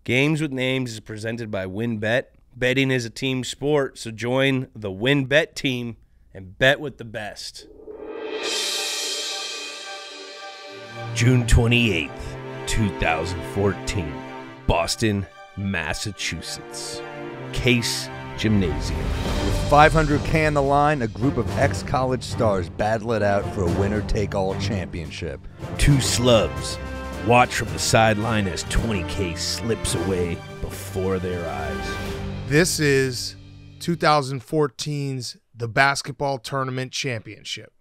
Games with Names is presented by WynnBET. Betting is a team sport, so join the WynnBET team and bet with the best. June 28th, 2014, Boston, Massachusetts. Case Gymnasium. With $500K on the line, a group of ex-college stars battle it out for a winner-take-all championship. Two slubs watch from the sideline as 20K slips away before their eyes. This is 2014's the Basketball Tournament Championship.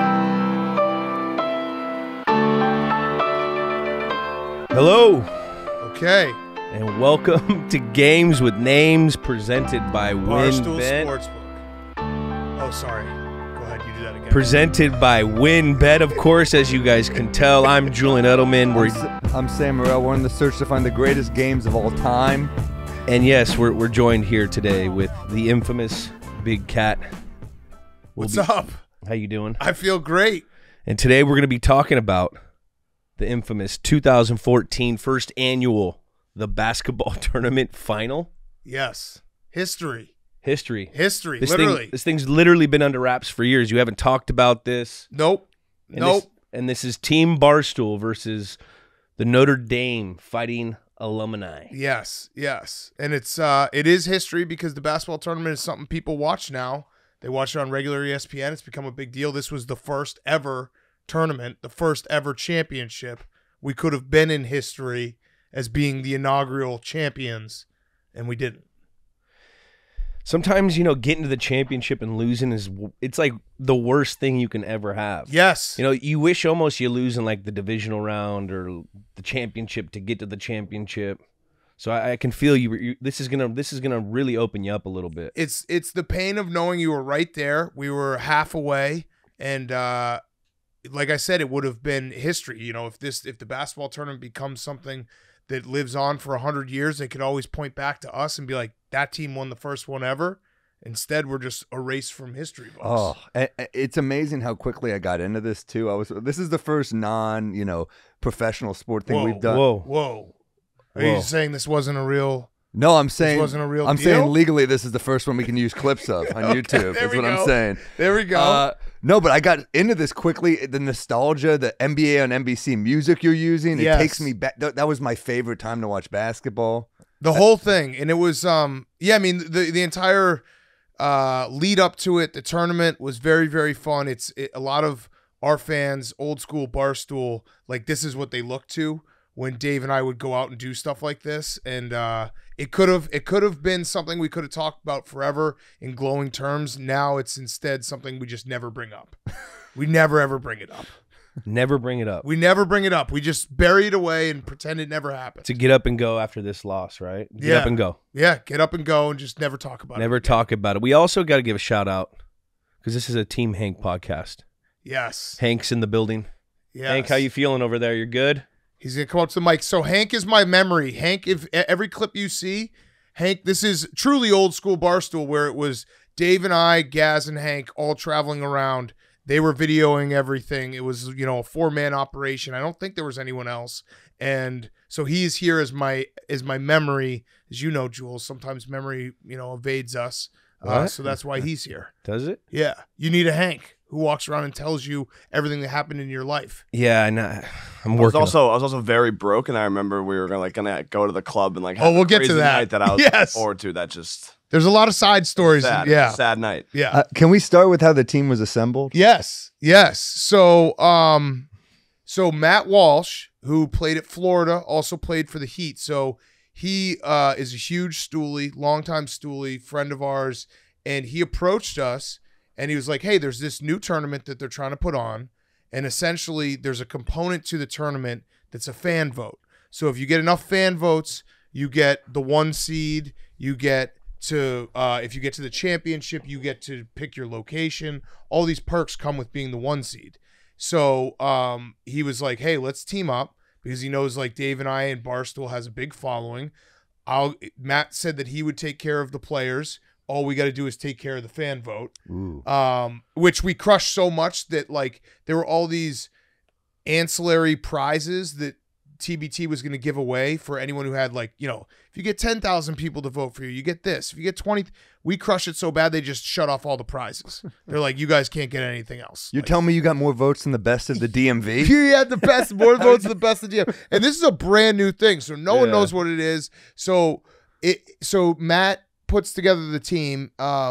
Hello, Okay. and welcome to Games with Names presented by Barstool WynnBET. Sportsbook. Oh, sorry. Go ahead. You do that again. Presented by WynnBET, of course, as you guys can tell. I'm Julian Edelman. I'm Sam Morril. We're in the search to find the greatest games of all time. And yes, we're joined here today with the infamous Big Cat. What's up? How you doing? I feel great. And today we're going to be talking about the infamous 2014 first annual the Basketball Tournament Final. Yes. History. This Literally. This thing's literally been under wraps for years. You haven't talked about this. Nope. And this is Team Barstool versus the Notre Dame Fighting Alumni. Yes. And it is history because the basketball tournament is something people watch now. They watch it on regular ESPN. It's become a big deal. This was the first ever tournament, the first ever championship. We could have been in history as being the inaugural champions, and we didn't. Sometimes, getting to the championship and losing it's like the worst thing you can ever have. Yes. You wish almost you lose in like the divisional round or the championship to get to the championship. So I can feel you. This is gonna really open you up a little bit. It's the pain of knowing you were right there. We were half away, and like I said, it would have been history. If the basketball tournament becomes something that lives on for 100 years, they could always point back to us and be like, that team won the first one ever. Instead, we're just erased from history books. Oh, it's amazing how quickly I got into this too. This is the first professional sport thing we've done. Whoa. Are you saying this wasn't a real? No, I'm saying this wasn't a real I'm deal? saying legally this is the first one we can use clips of on Okay, YouTube. there That's we what go. I'm saying. There we go. No, but I got into this quickly. The nostalgia, the NBA on NBC music you're using, Yes. it takes me back. That was my favorite time to watch basketball. The whole thing, and it was the entire lead up to it, the tournament was very, very fun. A lot of our fans, old school Barstool, like this is what they look to when Dave and I would go out and do stuff like this, and it could have been something we could have talked about forever in glowing terms. Now it's instead something we just never bring up. We never ever bring it up. Never bring it up. We never bring it up. We just bury it away and pretend it never happened. To get up and go after this loss, right? Get up and go. Yeah, get up and go and just never talk about it. Never talk about it. We also got to give a shout out because this is a Team Hank podcast. Yes. Hank's in the building. Yes. Hank, how you feeling over there? You're good? He's going to come up to the mic. So Hank is my memory. Hank, if every clip you see, Hank, this is truly old school Barstool where it was Dave and I, Gaz and Hank all traveling around. They were videoing everything. It was, a four-man operation. I don't think there was anyone else. And so he's here as my memory. As you know, Jules, sometimes memory, evades us. So that's why he's here. Does it? Yeah. You need a Hank who walks around and tells you everything that happened in your life. Yeah, I'm working. I was also very broke, and I remember we were gonna go to the club and we'll get to that. Night that I was looking forward to. That just there's a lot of side stories. sad night. Yeah. Can we start with how the team was assembled? Yes. So Matt Walsh, who played at Florida, also played for the Heat. So he is a huge Stoolie, longtime Stoolie, friend of ours, and he approached us and he was like, "Hey, there's this new tournament that they're trying to put on, and essentially there's a component to the tournament that's a fan vote. So if you get enough fan votes, you get the 1 seed, you get to if you get to the championship, you get to pick your location. All these perks come with being the 1 seed." So he was like, "Hey, let's team up," because he knows like Dave and I and Barstool has a big following. Matt said that he would take care of the players. All we got to do is take care of the fan vote, which we crushed so much that like there were all these ancillary prizes that TBT was going to give away for anyone who had like, you know, if you get 10,000 people to vote for you, you get this. If you get 20, we crushed it so bad they just shut off all the prizes. They're like, you guys can't get anything else. You're like, telling me you got more votes than the best of the DMV? you had the best, more votes than the best of the DMV. And this is a brand new thing, so no one knows what it is. So Matt puts together the team.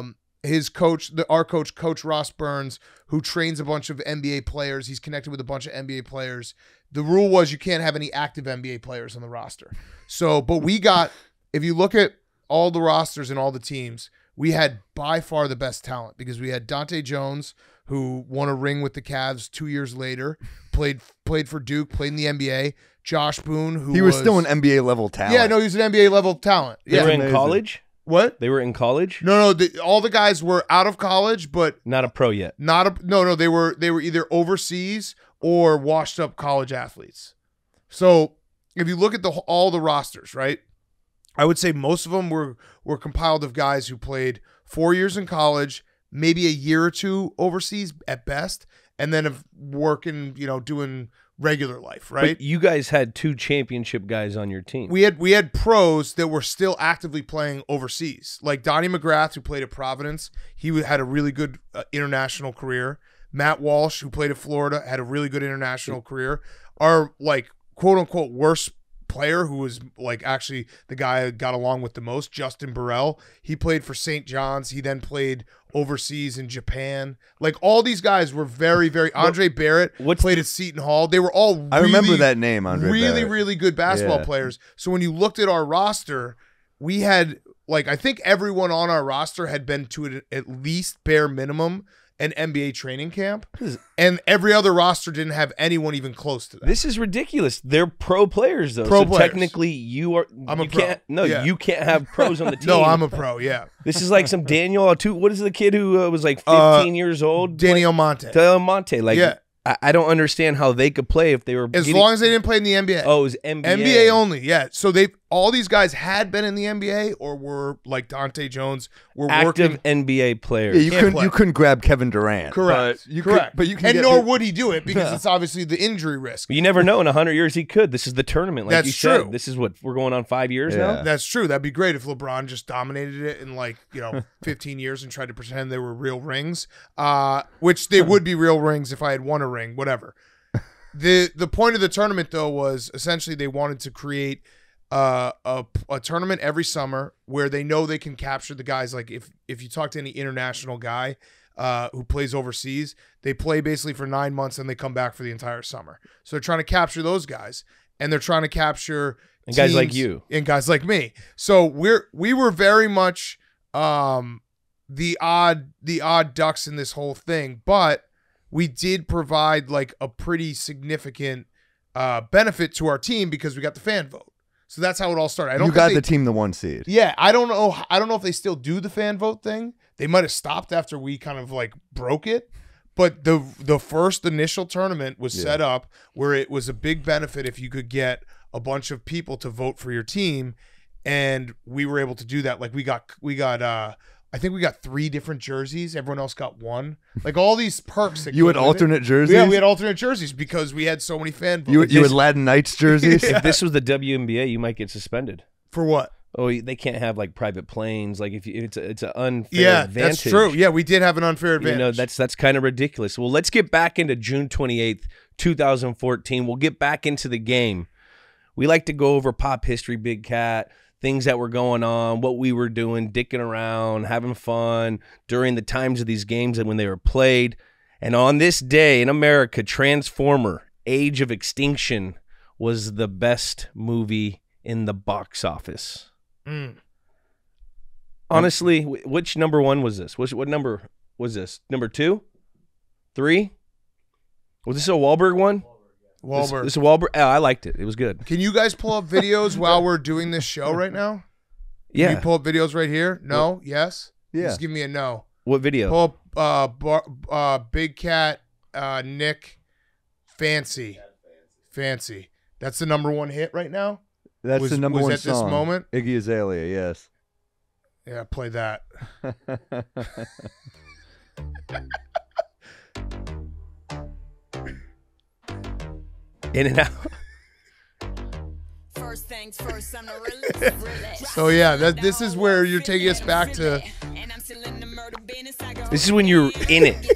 His coach, our coach, Coach Ross Burns, who trains a bunch of NBA players. He's connected with a bunch of NBA players. The rule was you can't have any active NBA players on the roster. So, but we got, if you look at all the rosters and all the teams, we had by far the best talent because we had Dante Jones, who won a ring with the Cavs 2 years later, played for Duke, played in the NBA. Josh Boone, who he was still an NBA level talent. Yeah, no, he was an NBA level talent. They Yeah. were in college? What? They were in college? No, all the guys were out of college, but Not a pro yet. no. They were either overseas or washed up college athletes. So if you look at all the rosters, right, I would say most of them were compiled of guys who played 4 years in college, maybe a year or two overseas at best, and then of working, you know, doing regular life, right? But you guys had 2 championship guys on your team. We had pros that were still actively playing overseas, like Donnie McGrath, who played at Providence. He had a really good international career. Matt Walsh, who played at Florida, had a really good international career. Our like quote unquote worst player, who was like actually the guy I got along with the most, Justin Burrell. He played for St. John's. He then played overseas in Japan. Like all these guys were very, very. Andre Barrett played at Seton Hall. They were all really, I remember that name, Andre really, Barrett. really good basketball players. So when you looked at our roster, we had like I think everyone on our roster had been to at least bare minimum an NBA training camp, and every other roster didn't have anyone even close to that. This is ridiculous. They're pro players, though. Pro so players. Technically, you are. I'm a you pro. Can't, no, Yeah. you can't have pros on the team. No, I'm a pro. Yeah, This is like some Daniel. What is the kid who was like 15 years old? Daniel Monte. Del Monte. Like, Yeah. I don't understand how they could play if they were As long as they didn't play in the NBA. Oh, it was NBA. NBA only, yeah. So all these guys had been in the NBA or were like Dante Jones, were Active working. NBA players. Yeah, you Can't play. couldn't grab Kevin Durant. Correct. But you Correct. But you can and get nor the- would he do it because it's obviously the injury risk. You never know. In 100 years, he could. This is the tournament. Like That's you said. true. This is what we're going on 5 years Yeah. now. That's true. That'd be great if LeBron just dominated it in 15 years and tried to pretend they were real rings, which they would be real rings if I had won a ring, whatever. The point of the tournament, though, was essentially they wanted to create a tournament every summer where they know they can capture the guys. Like if you talk to any international guy who plays overseas, they play basically for 9 months and they come back for the entire summer. So they're trying to capture those guys, and they're trying to capture And guys like teams you. and guys like me. So we were very much the odd ducks in this whole thing, but we did provide like a pretty significant benefit to our team because we got the fan vote. So that's how it all started. You got the team the 1 seed. Yeah, I don't know if they still do the fan vote thing. They might have stopped after we kind of like broke it. But the first initial tournament was set up where it was a big benefit if you could get a bunch of people to vote for your team, and we were able to do that. Like we got I think we got 3 different jerseys. Everyone else got 1. Like all these perks. That You had came with it. alternate jerseys? Yeah, we had alternate jerseys because we had so many fan votes. You had Latin Knights jerseys? If this was the WNBA, you might get suspended. For what? Oh, they can't have like private planes. Like if it's an unfair advantage. That's true. Yeah, we did have an unfair advantage. You know, that's kind of ridiculous. Well, let's get back into June 28th, 2014. We'll get back into the game. We like to go over pop history, Big Cat, things that were going on, what we were doing, dicking around, having fun during the times of these games and when they were played. And on this day in America, Transformer, Age of Extinction was the best movie in the box office. Honestly, which number 1 was this? What number was this? Number 2? 3? Was this a Wahlberg one? Wahlberg. This is a Wahlberg. Oh, I liked it. It was good. Can you guys pull up videos while we're doing this show right now? Yeah. Can you pull up videos right here? No? Yes? Yeah. Just give me a no. What video? Pull up Big Cat, Nick, Fancy. Fancy. That's the number 1 hit right now? That's the number was 1 at song. this moment? Iggy Azalea, yes. Yeah, play that. In and out. So yeah, this is where you're taking us back to This is when you're in it.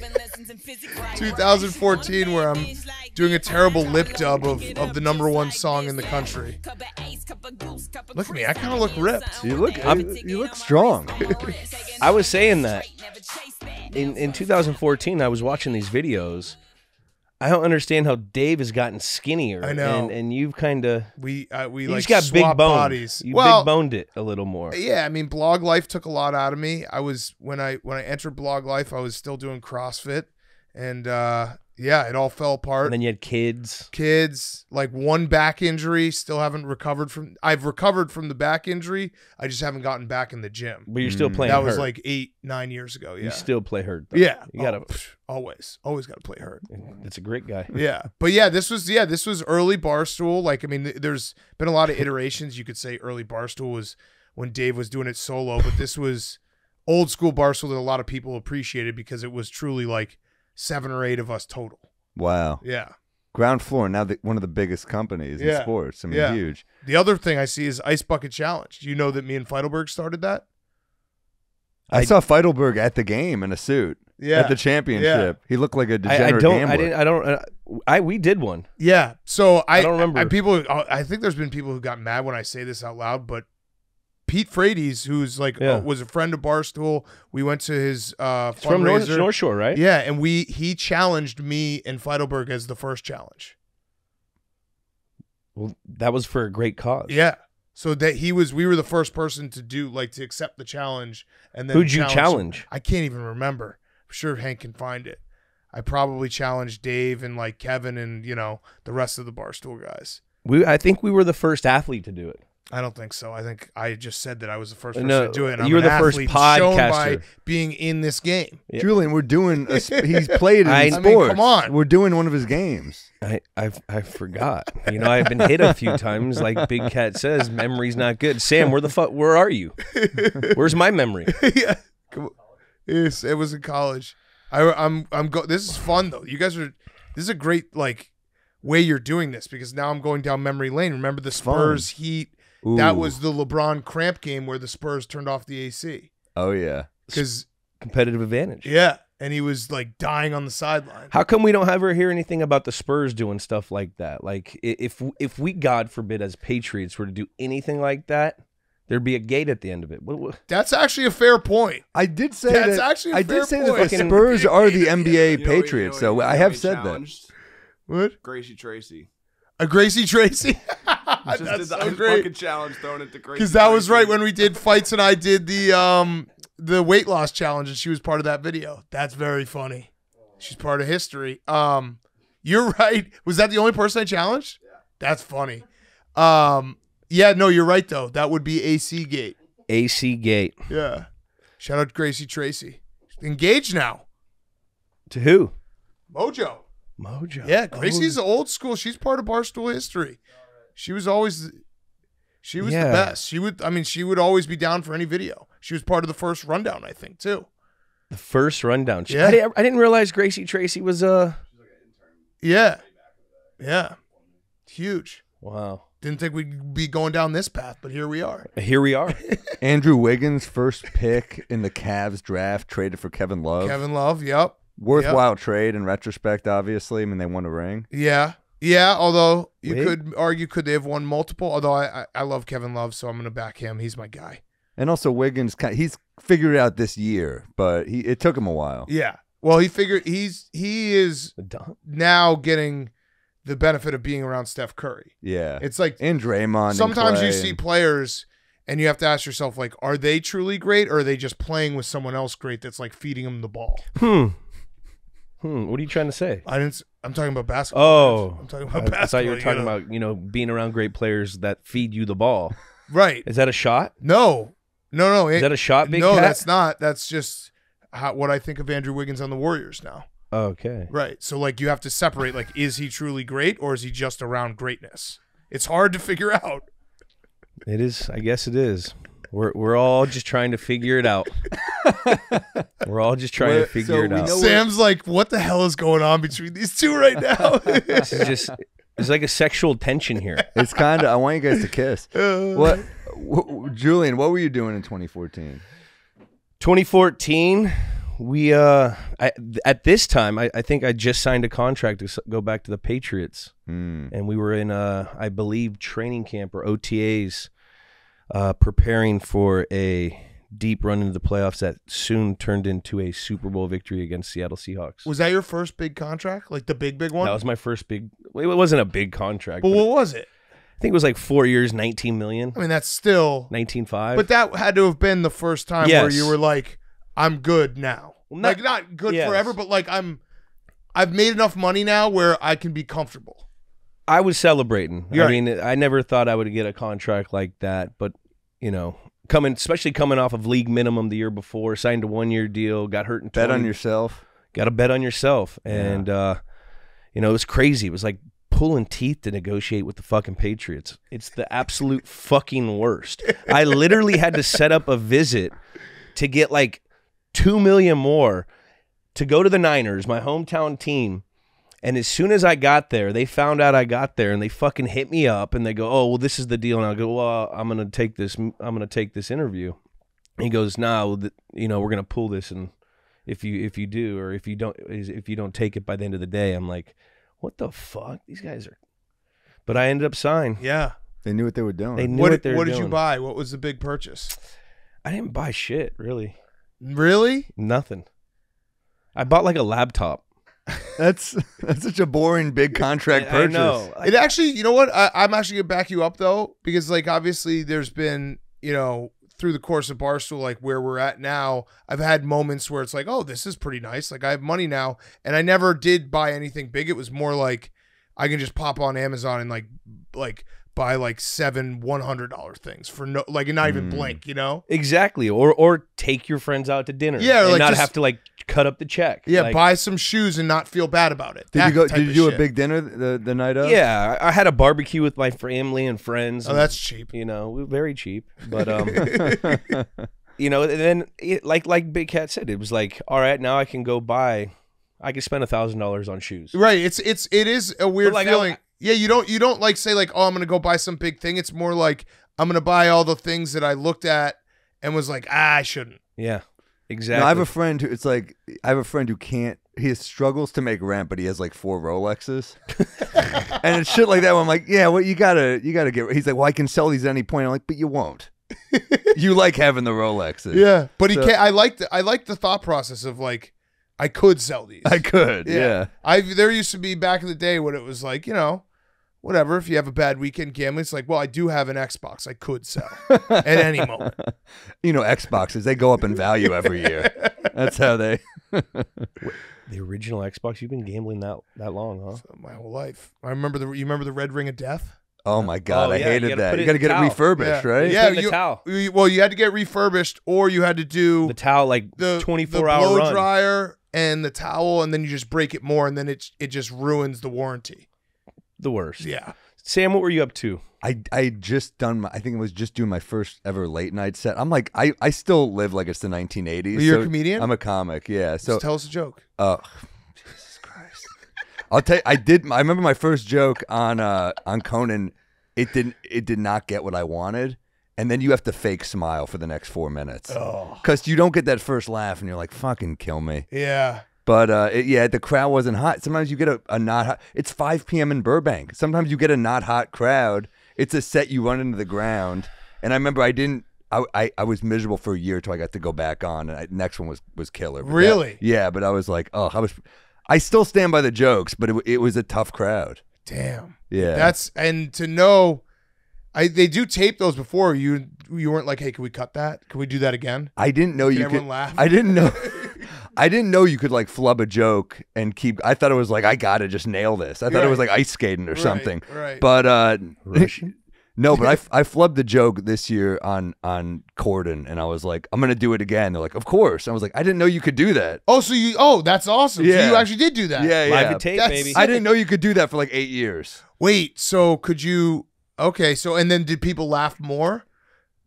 2014, where I'm doing a terrible lip dub of the #1 song in the country. Look at me, I kind of look ripped. You look strong. I was saying that in 2014, I was watching these videos. I don't understand how Dave has gotten skinnier. I know, and you've kind of we you like just got big swap bones. bodies. You Well, big boned it a little more. yeah, I mean, blog life took a lot out of me. I was when I entered blog life, I was still doing CrossFit, and yeah, it all fell apart. And then you had kids. Like one back injury, still haven't recovered from. I've recovered from the back injury. I just haven't gotten back in the gym. But you're still playing That hurt. was like 8-9 years ago. Yeah, You still play hurt, though. yeah. You gotta. Always got to play hurt. That's a great guy. Yeah, but yeah, this was early Barstool. Like, I mean, there's been a lot of iterations. You could say early Barstool was when Dave was doing it solo, but this was old school Barstool that a lot of people appreciated because it was truly like 7 or 8 of us total. Wow. Yeah. Ground Floor, now one of the biggest companies in sports. I mean, huge. The other thing I see is Ice Bucket Challenge. Do you know that me and Feidelberg started that? I saw Feidelberg at the game in a suit. Yeah. At the championship. He looked like a degenerate We did one. Yeah. So I don't remember. I think there's been people who got mad when I say this out loud, but Pete Frates, who's like was a friend of Barstool. We went to his fundraiser. From North Shore, right? Yeah, and he challenged me and Feidelberg as the first challenge. Well, that was for a great cause. Yeah. So that we were the first person to accept the challenge, and then who'd you challenge? I can't even remember. I'm sure Hank can find it. I probably challenged Dave and like Kevin and the rest of the Barstool guys. I think we were the first athlete to do it. I don't think so. I think I just said that I was the first person to do it. And you were the first podcaster shown by being in this game. Yeah. Julian, we're doing. He's played in sports. Mean, come on, we're doing one of his games. I forgot. I've been hit a few times. Like Big Cat says, memory's not good. Sam, where are you? Where's my memory? Yeah, yes, it was in college. This is fun though. You guys are. This is a great way you're doing this because now I'm going down memory lane. Remember the Spurs Heat. Ooh. That was the LeBron cramp game where the Spurs turned off the AC. Oh, yeah. Because competitive advantage. Yeah. And he was dying on the sideline. How come we don't ever hear anything about the Spurs doing stuff like that? Like if we, God forbid, as Patriots were to do anything like that, there'd be a gate at the end of it. That's actually a fair point. I did say that the Spurs are the NBA Patriots. So I have said that. What? Gracie Tracy. A Gracie Tracy? Just did the ice bucket challenge thrown at the Gracie. Because that was right when we did fights and I did the weight loss challenge and she was part of that video. That's very funny. She's part of history. You're right. Was that the only person I challenged? Yeah. That's funny. Yeah, no, you're right though. That would be AC Gate. AC Gate. Yeah. Shout out to Gracie Tracy. Engaged now. To who? Mojo. Mojo. Yeah, Gracie's old school. She's part of Barstool history. She was the best. She would always be down for any video. She was part of the first rundown, I think, too. The first rundown. Yeah. I didn't realize Gracie Tracy was Yeah. Yeah. Huge. Wow. Didn't think we'd be going down this path, but here we are. Here we are. Andrew Wiggins, first pick in the Cavs draft, traded for Kevin Love. Kevin Love, yep. Worthwhile trade in retrospect, obviously. I mean, they won a ring. Yeah. Yeah, although you could argue, could they have won multiple? Although I love Kevin Love, so I'm going to back him. He's my guy. And also Wiggins, he's figured it out this year, but it took him a while. Yeah. Well, he is now getting the benefit of being around Steph Curry. Yeah. It's like and Draymond. Sometimes and you see players and you have to ask yourself, are they truly great or are they just playing with someone else great that's feeding them the ball? What are you trying to say? I'm talking about basketball. Oh. I'm talking about basketball. I thought you were talking about, being around great players that feed you the ball. Right. Is that a shot? No. Is that a shot, Big Cat? No, that's not. That's just what I think of Andrew Wiggins on the Warriors now. Okay. Right. So you have to separate is he truly great or is he just around greatness? It's hard to figure out. It is. I guess it is. We're all just trying to figure it out. We're all just trying to figure it out. Sam's like, what the hell is going on between these two right now? This is just There's like a sexual tension here. It's kind of. I want you guys to kiss. What, Julian? What were you doing in 2014? 2014, we at this time, I think I just signed a contract to go back to the Patriots, and we were in I believe training camp or OTAs, preparing for a deep run into the playoffs that soon turned into a Super Bowl victory against Seattle Seahawks. Was that your first big contract? Like the big one? That was my first big. It wasn't a big contract. But what was it? I think it was like 4 years, 19 million. I mean, that's still 19.5. But that had to have been the first time where you were like, I'm good now. Well, like not good forever, but like I've made enough money now where I can be comfortable. I was celebrating. You're I mean, I never thought I would get a contract like that, but you know, especially coming off of league minimum the year before, signed a 1-year deal, got hurt in 20. Bet on yourself. Got to bet on yourself, and you know, it was crazy. It was like pulling teeth to negotiate with the fucking Patriots. It's the absolute fucking worst. I literally had to set up a visit to get like $2 million more to go to the Niners, my hometown team. And as soon as I got there, they found out I got there, and they fucking hit me up, and they go, "Oh, well, this is the deal." And I go, "Well, I'm gonna take this interview." And he goes, "No, you know, we're gonna pull this, and if you do, or if you don't take it by the end of the day." I'm like, what the fuck? These guys are. But I ended up signing. Yeah. They knew what they were doing. They knew what they were doing. What did you buy? What was the big purchase? I didn't buy shit, really. Really? Nothing. I bought like a laptop. That's such a boring big contract purchase. I know. It actually, you know what? I'm actually going to back you up, though, because like obviously there's been, you know, through the course of Barstool, like where we're at now, I've had moments where it's like, oh, this is pretty nice. Like I have money now, and I never did buy anything big. It was more like I can just pop on Amazon and like buy like 7 $100 things for no, like, and not even blink, you know? Exactly. Or take your friends out to dinner. Yeah, or and like not just have to like cut up the check. Yeah, like, buy some shoes and not feel bad about it. Did you do a shit. big dinner the night of? Yeah, I had a barbecue with my family and friends. Oh, that's cheap. You know, very cheap. But you know, and then like Big Cat said, it was like, all right, now I can go buy. I can spend $1,000 on shoes. Right. It is a weird like, feeling. Yeah, you don't like say like, oh, I'm gonna go buy some big thing. It's more like I'm gonna buy all the things that I looked at and was like, I shouldn't. Yeah, exactly. No, I have a friend who can't. He struggles to make rent, but he has like 4 Rolexes, and it's shit like that. Where I'm like, yeah, well, you gotta get. He's like, well, I can sell these at any point. I'm like, but you won't. You like having the Rolexes. Yeah, but he can't. I like the thought process of like, I could sell these. I could. Yeah. There used to be back in the day when it was like, you know, whatever. If you have a bad weekend gambling, it's like, well, I do have an Xbox I could sell at any moment. You know, Xboxes, they go up in value every year. That's how they. The original Xbox. You've been gambling that long, huh? So my whole life. You remember the Red Ring of Death? Oh my God, I hated that. You got to get it towel. refurbished, right? Yeah, the towel. Well, you had to get refurbished, or you had to do The towel, like the 24-hour blow run. dryer and the towel, and then you just break it more, and then it just ruins the warranty. The worst. Yeah. Sam, what were you up to? I just done I think it was just doing my first ever late night set. I'm like, I still live like it's the 1980s. You're a comedian? I'm a comic, yeah. So Just tell us a joke. Jesus Christ. I'll tell you, I remember my first joke on Conan. It did not get what I wanted. And then you have to fake smile for the next 4 minutes. Because you don't get that first laugh and you're like, fucking kill me. Yeah. But the crowd wasn't hot. Sometimes you get a not hot. It's 5 p.m. in Burbank. Sometimes you get a not hot crowd. It's a set you run into the ground. And I remember I was miserable for a year until I got to go back on. And next one was killer. But Really? Yeah, but I was like, I still stand by the jokes, but it was a tough crowd. Damn. Yeah. And to know, they do tape those before. You weren't like, hey, can we cut that? Can we do that again? I didn't know you everyone could. laugh? I didn't know. I didn't know you could like flub a joke and keep. I thought it was like I gotta just nail this. I thought it was like ice skating or something. Right. But Russian? no. But I flubbed the joke this year on Corden, and I was like, I'm gonna do it again. They're like, of course. I was like, I didn't know you could do that. Oh, that's awesome. Yeah. So you actually did do that. Yeah, yeah. Live to tape, That's baby. I didn't know you could do that for like 8 years. Wait, so could you? Okay, so and then did people laugh more?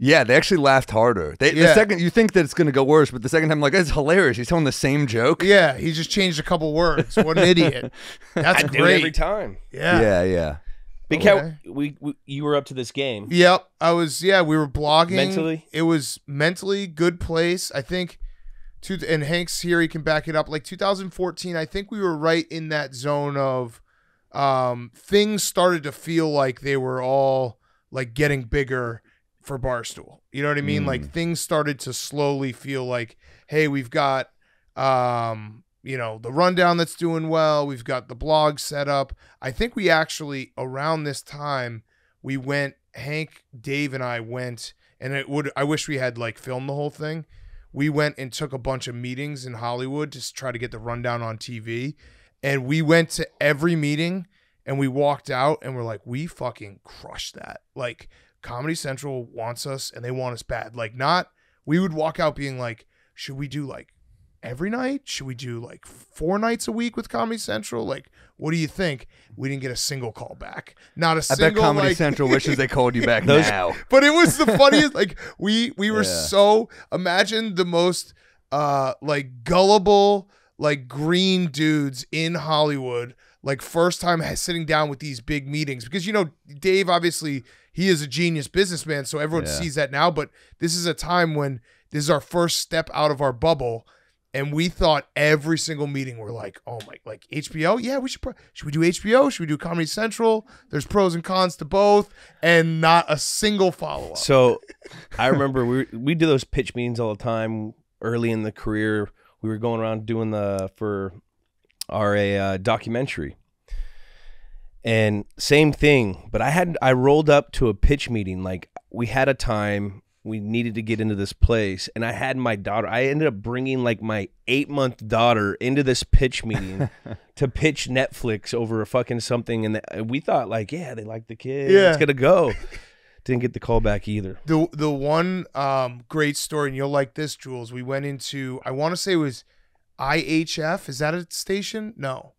Yeah, they actually laughed harder. The second you think that it's going to go worse, but the second time, like, that's hilarious. He's telling the same joke. Yeah, he just changed a couple words. What an idiot. That's I great. do it every time. Yeah. Big Cat, you were up to this game. Yep, I was. Yeah, we were blogging. Mentally? It was mentally good place. I think, and Hank's here, he can back it up. Like 2014, I think we were right in that zone of things started to feel like they were all like getting bigger for Barstool. You know what I mean? Like things started to slowly feel like, hey, we've got the rundown that's doing well. We've got the blog set up. I think we actually, around this time, we went, Hank, Dave, and I went, and I wish we had like filmed the whole thing. We went and took a bunch of meetings in Hollywood to try to get the rundown on TV. And we went to every meeting and we walked out and we're like, we fucking crushed that. Like, Comedy Central wants us and they want us bad. Like, we would walk out being like, should we do like every night? Should we do like 4 nights a week with Comedy Central? Like, what do you think? We didn't get a single call back. Not a single. I bet Comedy Central wishes they called you back now. But it was the funniest. Like, we were so, imagine the most like gullible, like green dudes in Hollywood. Like, first time sitting down with these big meetings, because Dave, obviously he is a genius businessman, so everyone sees that now. But this is a time when this is our first step out of our bubble, and we thought every single meeting we're like, oh my, like HBO, yeah, we should we do HBO? Should we do Comedy Central? There's pros and cons to both, and not a single follow up. So I remember we do those pitch meetings all the time early in the career. We were going around doing for our documentary. And same thing, but I rolled up to a pitch meeting. Like, we had a time, we needed to get into this place, and I had my daughter. I ended up bringing like my 8-month daughter into this pitch meeting to pitch Netflix over a fucking something, and we thought like, yeah, they like the kid, it's gonna go. Didn't get the call back either. The one great story, and you'll like this, Jules. We went into, I want to say it was IHF. Is that a station? No.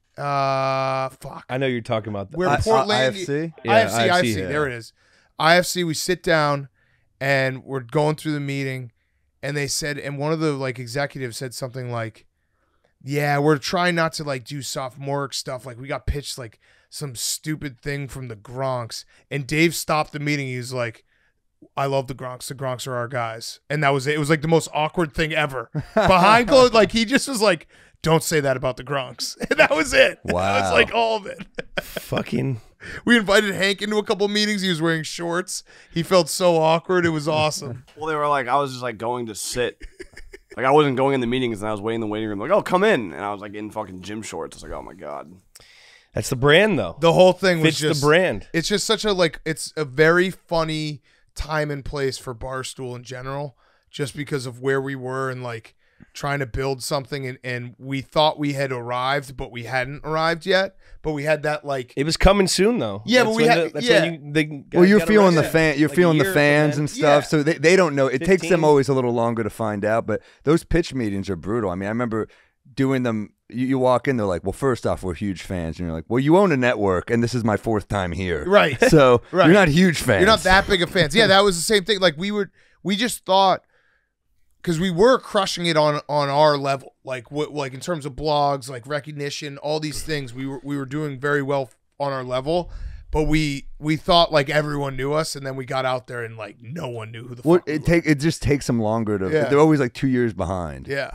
Fuck. I know you're talking about that. We're Portland. IFC? Yeah, IFC. Yeah. There it is. IFC, we sit down and we're going through the meeting, and they said, and one of the like executives said something like, yeah, we're trying not to like do sophomoric stuff. Like, we got pitched like some stupid thing from the Gronks, and Dave stopped the meeting. He was like, I love the Gronks. The Gronks are our guys. And that was it. It was like the most awkward thing ever. Behind closed, like, he just was like, don't say that about the Gronks. And that was it. Wow. That was like all of it. Fucking. We invited Hank into a couple meetings. He was wearing shorts. He felt so awkward. It was awesome. Well, they were like, I was just like going to sit. Like, I wasn't going in the meetings, and I was waiting in the waiting room. Like, oh, come in. And I was like in fucking gym shorts. I was like, oh my God. That's the brand, though. The whole thing was Fits just the brand. It's just such a like. It's a very funny time and place for Barstool in general, just because of where we were and like trying to build something, and we thought we had arrived, but we hadn't arrived yet. But we had that like. It was coming soon, though. Yeah, but we had. You're feeling the fan. You're feeling the fans and stuff. Yeah. So they don't know. It takes 15. them always a little longer to find out. But those pitch meetings are brutal. I mean, I remember doing them. You walk in, they're like, well, first off, we're huge fans. And you're like, well, you own a network, and this is my 4th time here. Right. So Right. you're not huge fans. You're not that big of fans. Yeah, that was the same thing. Like, we just thought, because we were crushing it on our level, like like in terms of blogs, like recognition, all these things, we were doing very well on our level. But we thought like everyone knew us, and then we got out there and like no one knew who the fuck we were. It just takes them longer to. Yeah. They're always like 2 years behind. Yeah.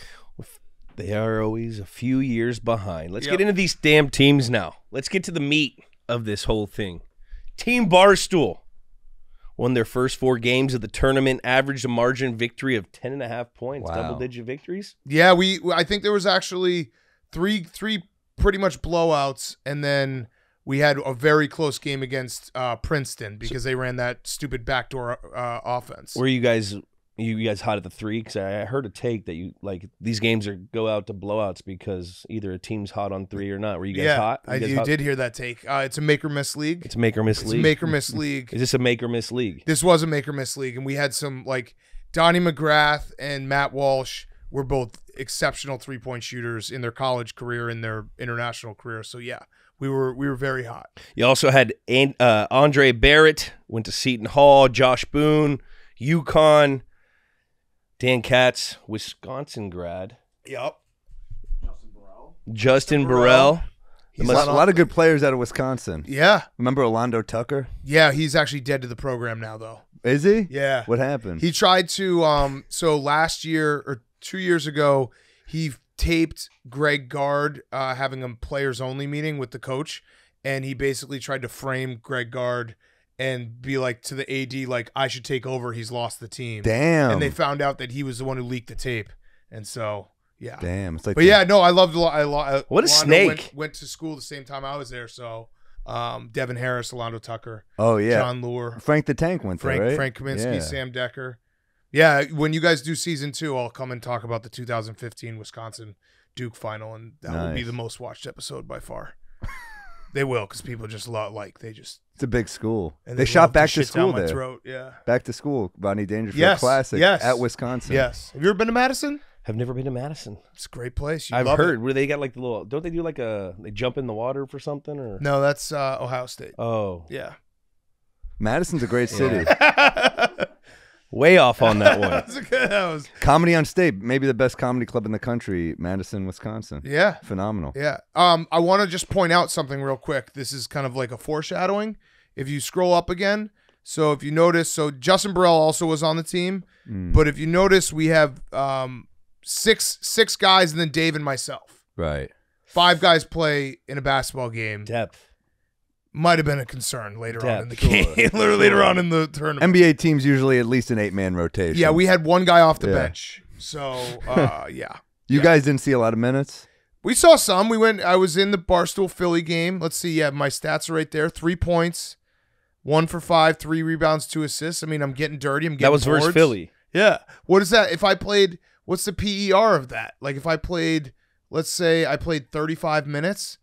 They are always a few years behind. Let's Yep. get into these damn teams now. Let's get to the meat of this whole thing. Team Barstool won their first 4 games of the tournament, averaged a margin victory of 10.5 points, Wow. double-digit victories. Yeah, I think there was actually three pretty much blowouts, and then we had a very close game against Princeton because they ran that stupid backdoor offense. Were you guys hot at the 3? Because I heard a take that you like these games go out to blowouts because either a team's hot on 3 or not. Were you guys hot? You did hear that take. It's a make or miss league. It's a make or miss league. It's a make or miss league. Is this a make or miss league? This was a make or miss league, and we had some like Donnie McGrath and Matt Walsh were both exceptional 3-point shooters in their college career and their international career. So yeah, We were very hot. You also had Andre Barrett, went to Seton Hall, Josh Boone, UConn, Dan Katz, Wisconsin grad, Yep. Justin Burrell. A lot of good players out of Wisconsin. Yeah. Remember Orlando Tucker? Yeah, he's actually dead to the program now, though. Is he? Yeah. What happened? He tried to, so last year or 2 years ago, he taped Greg Gard having a players-only meeting with the coach, and he basically tried to frame Greg Gard and be like to the AD, like, I should take over. He's lost the team. Damn. And they found out that he was the one who leaked the tape. And so, yeah. Damn. It's like But yeah, no, I loved What a Orlando snake. Went to school the same time I was there, so Devin Harris, Orlando Tucker, Oh, yeah. John Lure, Frank the Tank went there, right? Frank Kaminsky, Yeah. Sam Decker. Yeah, when you guys do season 2, I'll come and talk about the 2015 Wisconsin Duke final, and that will be Nice. the most watched episode by far. They will, because people just It's a big school. and They love shot back to shit down school my there. throat. Yeah. Back to school. Rodney Dangerfield Yes, Classic yes. at Wisconsin. Yes. Have you ever been to Madison? Have never been to Madison. It's a great place. You I've love heard it. where they got like the little. Don't they do like they jump in the water for something or? No, that's Ohio State. Oh, Yeah. Madison's a great city. way off on that one. that was, Comedy on State, maybe the best comedy club in the country, Madison, Wisconsin. yeah. Phenomenal. Yeah. I want to just point out something real quick. This is kind of like a foreshadowing. If you scroll up again, so if you notice, so Justin Burrell also was on the team, but if you notice, we have six guys and then Dave and myself. Right. 5 guys play in a basketball game. Depth. Might have been a concern later on in the Depth, game. Later on in the tournament. NBA teams usually at least an 8-man rotation. Yeah, we had one guy off the Yeah. bench. So, yeah. You guys didn't see a lot of minutes? We saw some. I was in the Barstool Philly game. Let's see. Yeah, my stats are right there. 3 points, 1 for 5, 3 rebounds, 2 assists. I mean, I'm getting dirty. I'm getting That was versus boards. Philly. Yeah. What is that? If I played, what's the PER of that? Like if I played, let's say I played 35 minutes,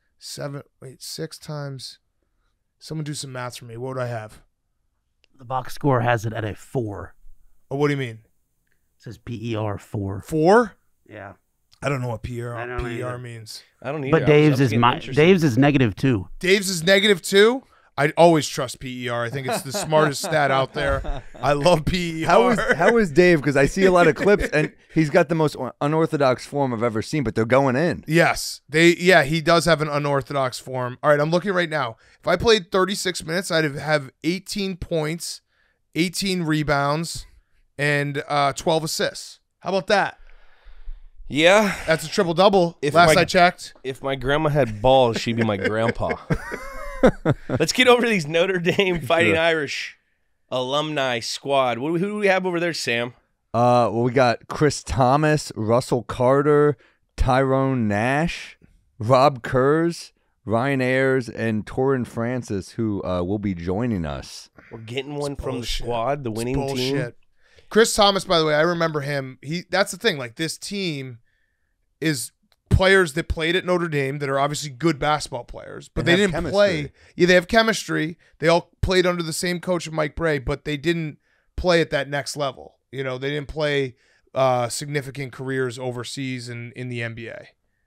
6 times. Someone do some maths for me. What would I have? The box score has it at a 4. Oh, what do you mean? It says PER 4. 4? Yeah. I don't know what PER, I don't either. means. I don't need. But Dave's is -2. Dave's is -2. I always trust PER. I think it's the smartest stat out there. I love PER. How is Dave? Because I see a lot of clips, and he's got the most unorthodox form I've ever seen, but they're going in. Yes. He does have an unorthodox form. All right, I'm looking right now. If I played 36 minutes, I'd have 18 points, 18 rebounds, and 12 assists. How about that? Yeah. That's a triple-double. If Last my- I checked. If my grandma had balls, she'd be my grandpa. Let's get over these Notre Dame Fighting Irish alumni squad. Who do we have over there, Sam? Well, we got Chris Thomas, Russell Carter, Tyrone Nash, Rob Kurz, Ryan Ayers, and Torrin Francis, who will be joining us. We're getting one It's from the bullshit. squad, the winning It's team. bullshit. Chris Thomas, by the way, I remember him. That's the thing. Like this team is players that played at Notre Dame that are obviously good basketball players, but And they have didn't chemistry. play. Yeah, they have chemistry. They all played under the same coach of Mike Bray, but they didn't play at that next level. You know, they didn't play significant careers overseas and in the NBA.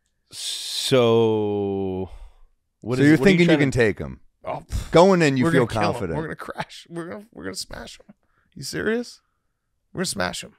So, So you're thinking you trying can to- take him. Oh, Going in, you we're feel gonna kill 'em. confident. We're gonna crash. We're gonna smash them. You serious? We're gonna smash them.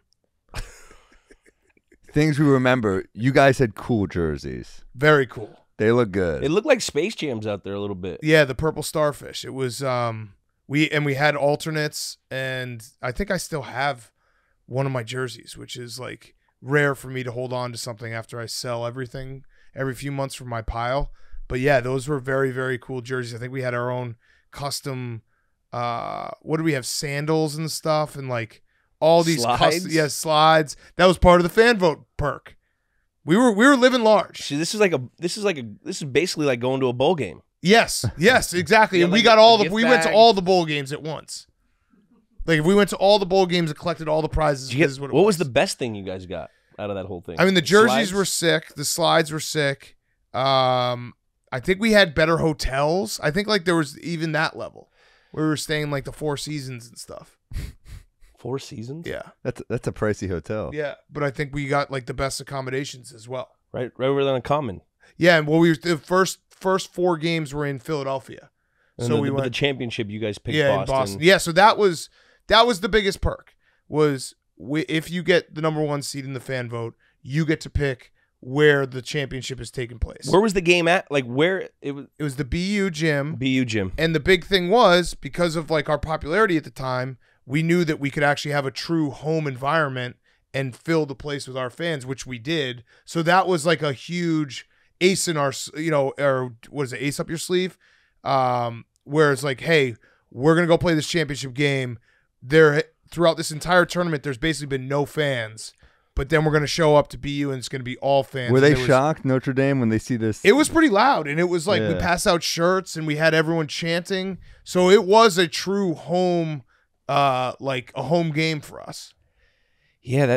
Things we remember, you guys had cool jerseys. Very cool. They look good. It looked like Space Jam's out there a little bit. Yeah, the purple starfish. It was we had alternates, and I think I still have one of my jerseys, which is like rare for me to hold on to something after I sell everything every few months from my pile. But yeah, those were very, very cool jerseys. I think we had our own custom what do we have, sandals and stuff, and like all these Slides? slides. That was part of the fan vote perk. We were living large. See, this is basically like going to a bowl game. Yes, exactly. Yeah, and we like got a all the gift we went to bag. all the bowl games at once. Like if we went to all the bowl games and collected all the prizes, Did you this is get, what was the best thing you guys got out of that whole thing? I mean, the jerseys Slides? were sick. The slides were sick. I think we had better hotels. I think like there was even that level. We were staying like the Four Seasons and stuff. 4 seasons. Yeah. That's a pricey hotel. Yeah. But I think we got like the best accommodations as well. Right over there on Common. Yeah. And well, we were the first first 4 games were in Philadelphia. And So the, we but went the championship. You guys picked in Boston. Yeah, so that was the biggest perk. Was if you get the number 1 seed in the fan vote, you get to pick where the championship is taking place. Where was the game at? Like where it was? It was the BU gym. BU gym. And the big thing was, because of like our popularity at the time, we knew that we could actually have a true home environment and fill the place with our fans, which we did. So that was like a huge ace in our, or what is it, ace up your sleeve? Where it's like, hey, we're going to go play this championship game. Throughout this entire tournament, there's basically been no fans. But then we're going to show up to BU and it's going to be all fans. Were they shocked, Notre Dame, when they see this? It was pretty loud, and it was like we passed out shirts and we had everyone chanting. So it was a true home, like a home game for us. Yeah,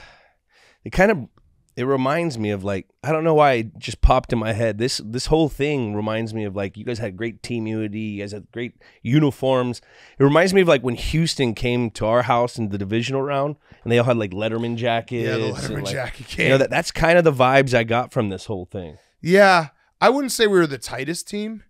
it reminds me of like, I don't know why it just popped in my head. This whole thing reminds me of like, you guys had great team unity, you guys had great uniforms. It reminds me of like when Houston came to our house in the divisional round and they all had like Letterman jackets. Yeah, the Letterman jacket came. You know, that's kind of the vibes I got from this whole thing. Yeah, I wouldn't say we were the tightest team.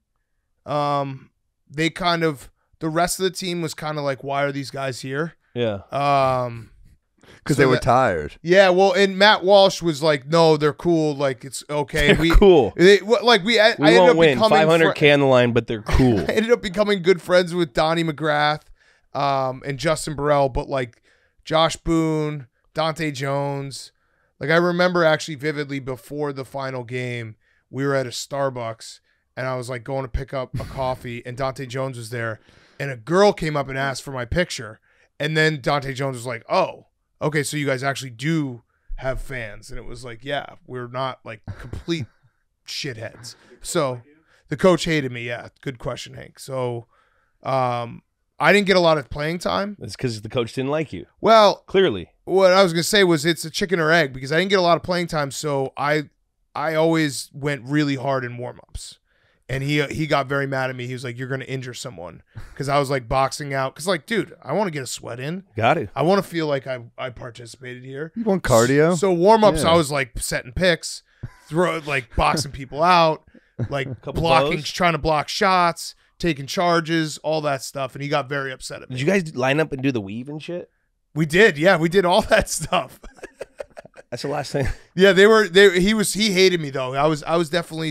They kind of, the rest of the team was kind of like, why are these guys here? Yeah. Because they were tired. Yeah, well, and Matt Walsh was like, "No, they're cool. Like it's okay. They're cool. I We ended won't up win. becoming 500 can the line, but they're cool. I ended up becoming good friends with Donnie McGrath, and Justin Burrell. But like Josh Boone, Dante Jones, like I remember actually vividly before the final game, we were at a Starbucks, and I was like going to pick up a coffee, and Dante Jones was there, and a girl came up and asked for my picture, and then Dante Jones was like, "Oh. Okay, so you guys actually do have fans." And it was like, yeah, we're not like complete shitheads. So the coach hated me. Yeah, good question, Hank. So I didn't get a lot of playing time. It's because the coach didn't like you. Well, clearly. What I was going to say was it's a chicken or egg because I didn't get a lot of playing time. So I always went really hard in warm-ups. And he got very mad at me. He was like, "You're going to injure someone." Because I was like boxing out. Because like, dude, I want to get a sweat in. Got it. I want to feel like I participated here. You want cardio? So warm-ups, I was like setting picks, boxing people out, like blocking, trying to block shots, taking charges, all that stuff. And he got very upset at me. Did you guys line up and do the weave and shit? We did. Yeah, we did all that stuff. That's the last thing. Yeah, he hated me though. I was definitely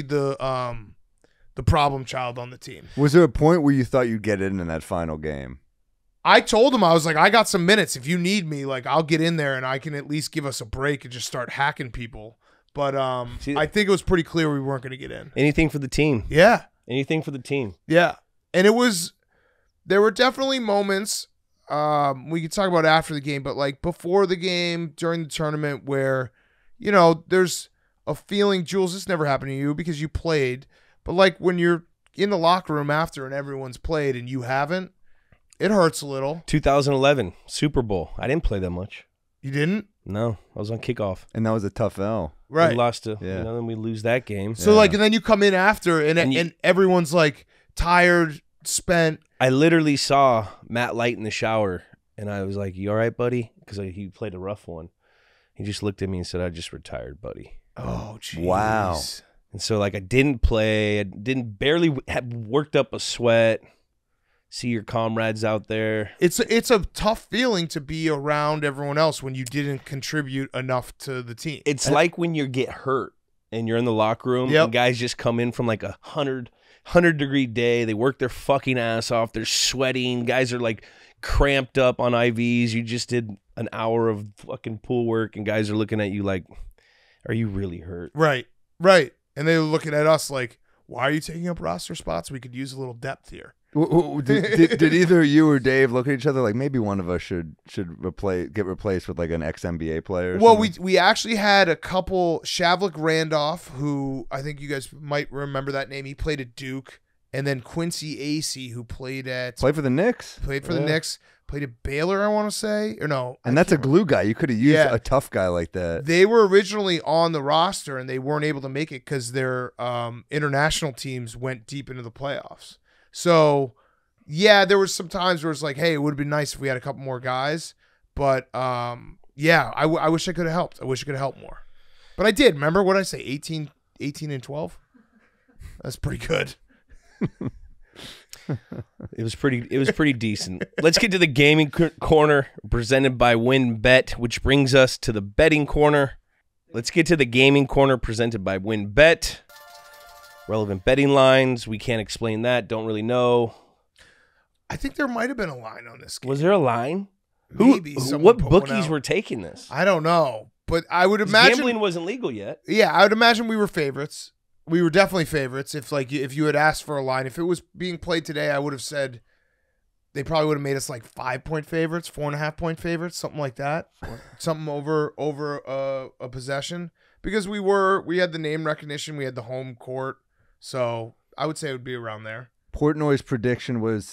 the problem child on the team. Was there a point where you thought you'd get in that final game? I told him, I was like, I got some minutes. If you need me, like I'll get in there and I can at least give us a break and just start hacking people. But I think it was pretty clear we weren't going to get in. Anything for the team. Yeah. Anything for the team. Yeah. And there were definitely moments we could talk about after the game, but like before the game, during the tournament where, there's a feeling, Jules, this never happened to you because you played. But like when you're in the locker room after and everyone's played and you haven't, it hurts a little. 2011 Super Bowl. I didn't play that much. You didn't? No, I was on kickoff. And that was a tough L. Right. We lost then we lose that game. So and then you come in after and everyone's like tired, spent. I literally saw Matt Light in the shower and I was like, "You all right, buddy?" Because he played a rough one. He just looked at me and said, "I just retired, buddy." Oh, jeez. Wow. And so, like, I didn't play. I barely had worked up a sweat. See your comrades out there. It's a tough feeling to be around everyone else when you didn't contribute enough to the team. It's like when you get hurt and you're in the locker room and guys just come in from like 100-degree day. They work their fucking ass off. They're sweating. Guys are like cramped up on IVs. You just did an hour of fucking pool work and guys are looking at you like, "Are you really hurt?" Right. And they were looking at us like, "Why are you taking up roster spots? We could use a little depth here." Did either you or Dave look at each other like maybe one of us should get replaced with like an ex-NBA player? Well, we actually had a couple. Shavlik Randolph, who I think you guys might remember that name. He played at Duke, and then Quincy Acey, who played for the Knicks. Played for the Knicks. Played at Baylor, I want to say, or no. And that's a glue guy. You could have used a tough guy like that. They were originally on the roster, and they weren't able to make it because their international teams went deep into the playoffs. So, yeah, there was some times where it's like, hey, it would have been nice if we had a couple more guys. But, I wish I could have helped. I wish I could have helped more. But I did. Remember what I say, 18 and 12? That's pretty good. It was pretty decent. Let's get to the gaming corner presented by WynnBET, which brings us to the betting corner. Let's get to the gaming corner presented by WynnBET. Relevant betting lines. We can't explain that. Don't really know. I think there might have been a line on this game. Was there a line? Maybe What bookies were taking this? I don't know, but I would imagine gambling wasn't legal yet. Yeah, I would imagine we were favorites. We were definitely favorites. If you had asked for a line, if it was being played today, I would have said they probably would have made us like 5-point favorites, 4.5-point favorites, something like that, something over a possession, because we had the name recognition, we had the home court, so I would say it would be around there. Portnoy's prediction was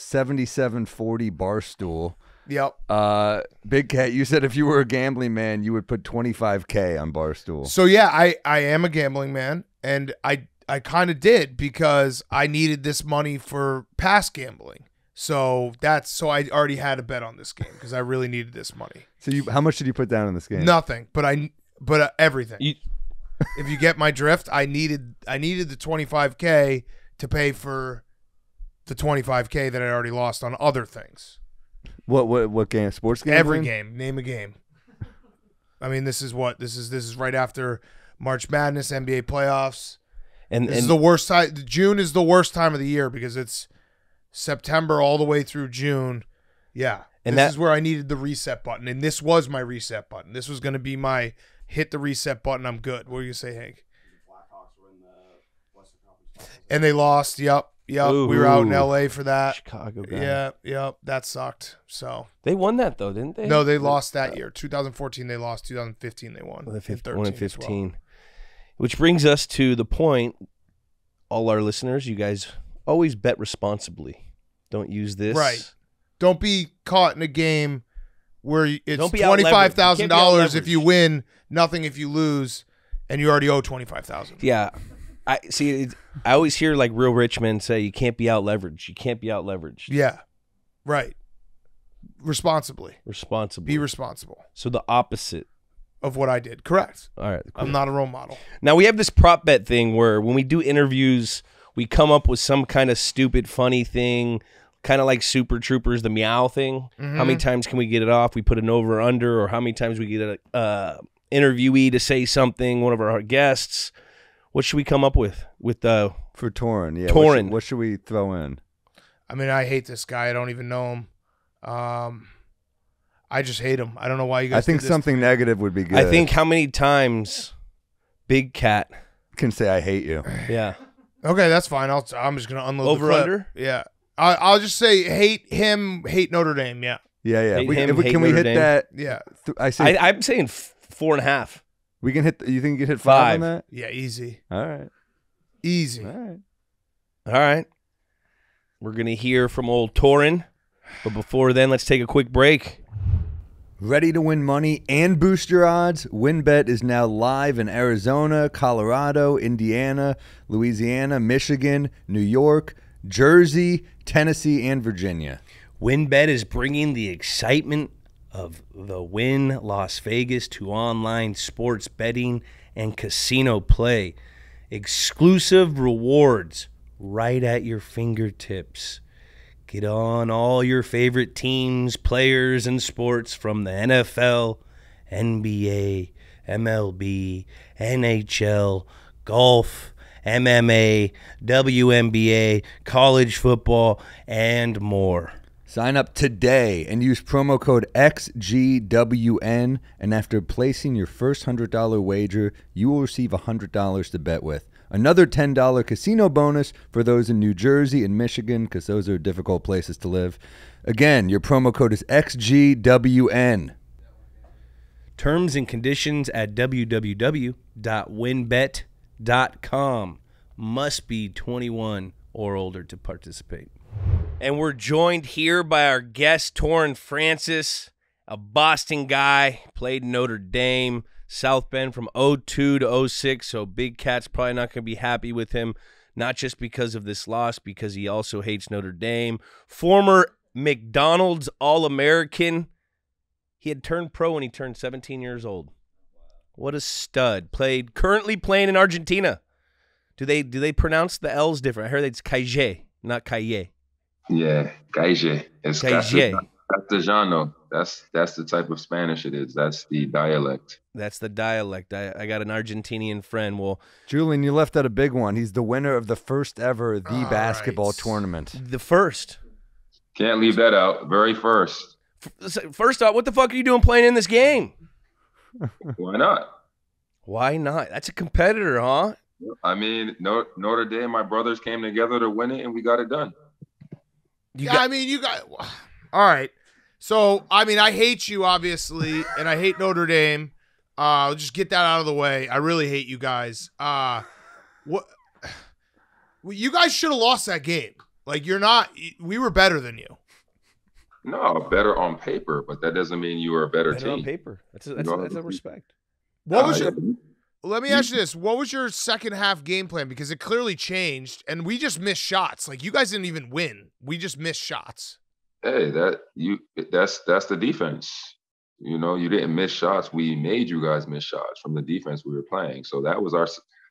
77-40 Barstool. Yep. Big Cat, you said if you were a gambling man, you would put $25K on Barstool. So yeah, I am a gambling man, and I kind of did because I needed this money for past gambling. So I already had a bet on this game because I really needed this money. So how much did you put down in this game? Nothing, but everything. If you get my drift, I needed the 25K to pay for the 25K that I already lost on other things. What game? Sports game? Every game. Name a game. I mean, this is right after March Madness, NBA playoffs. And this is the worst time. June is the worst time of the year because it's September all the way through June. Yeah. And this is where I needed the reset button. And this was my reset button. This was going to be my hit the reset button. I'm good. What do you say, Hank? Blackhawks were in the Western Conference. And they lost. Yep. Ooh. We were out in LA for that. Chicago guy. Yeah. That sucked. So they won that though, didn't they? No, they lost that year. 2014 they lost. 2015 they won. 15. Which brings us to the point, all our listeners, you guys always bet responsibly. Don't use this. Right. Don't be caught in a game where it's $25,000 if you win, nothing if you lose, and you already owe $25,000. Yeah. I always hear like real rich men say you can't be out leveraged. You can't be out leveraged. Yeah. Right. Responsibly. Responsibly. Be responsible. So the opposite of what I did. Correct. All right. Cool. I'm not a role model. Now we have this prop bet thing where when we do interviews, we come up with some kind of stupid, funny thing, kind of like Super Troopers, the meow thing. Mm-hmm. How many times can we get it off? We put an over or under, or how many times we get a interviewee to say something, one of our guests. What should we come up with for Torin? Yeah, Torin. What should we throw in? I mean, I hate this guy. I don't even know him. I just hate him. I don't know why you guys. I think something negative would be good. I think how many times Big Cat can say I hate you. Yeah. Okay, that's fine. I'm just gonna unload over the clip. under. Yeah, I'll just say hate him, hate Notre Dame. Yeah. Yeah. Can we hit Dame. that? Yeah. I'm saying 4.5. We can hit. You think you can hit 5 on that? Yeah, easy. All right. Easy. All right. We're gonna hear from old Torin, but before then, let's take a quick break. Ready to win money and boost your odds? WynnBET is now live in Arizona, Colorado, Indiana, Louisiana, Michigan, New York, Jersey, Tennessee, and Virginia. WynnBET is bringing the excitement of the Wynn Las Vegas to online sports betting and casino play. Exclusive rewards right at your fingertips. Get on all your favorite teams, players, and sports from the NFL, NBA, MLB, NHL, golf, MMA, WNBA, college football, and more. Sign up today and use promo code XGWN, and after placing your first $100 wager, you will receive $100 to bet with. Another $10 casino bonus for those in New Jersey and Michigan, because those are difficult places to live. Again, your promo code is XGWN. Terms and conditions at www.wynnbet.com. Must be 21 or older to participate. And we're joined here by our guest, Torin Francis, a Boston guy, played Notre Dame, South Bend from 02 to 06, so Big Cat's probably not going to be happy with him, not just because of this loss, because he also hates Notre Dame. Former McDonald's All-American. He had turned pro when he turned 17 years old. What a stud. Currently playing in Argentina. Do they pronounce the L's different? I heard it's Kaije, not Kaye. Yeah, Gaije. It's Gaije. Castellano. That's the type of Spanish it is. That's the dialect. That's the dialect. I got an Argentinian friend. Well, Julian, you left out a big one. He's the winner of the first ever basketball tournament. the first. Can't leave that out. Very first. First off, what the fuck are you doing playing in this game? Why not? Why not? That's a competitor, huh? I mean, Notre Dame, my brothers came together to win it, and we got it done. You got. All right. So, I mean, I hate you, obviously, and I hate Notre Dame. I'll just get that out of the way. I really hate you guys. What? You guys should have lost that game. Like, you're not. We were better than you. No, better on paper, but that doesn't mean you are a better team. On paper. That's a respect. What was your? Let me ask you this: what was your second half game plan? Because it clearly changed, and we just missed shots. Like, you guys didn't even win. We just missed shots. Hey, that's the defense. You know, you didn't miss shots. We made you guys miss shots from the defense we were playing. So that was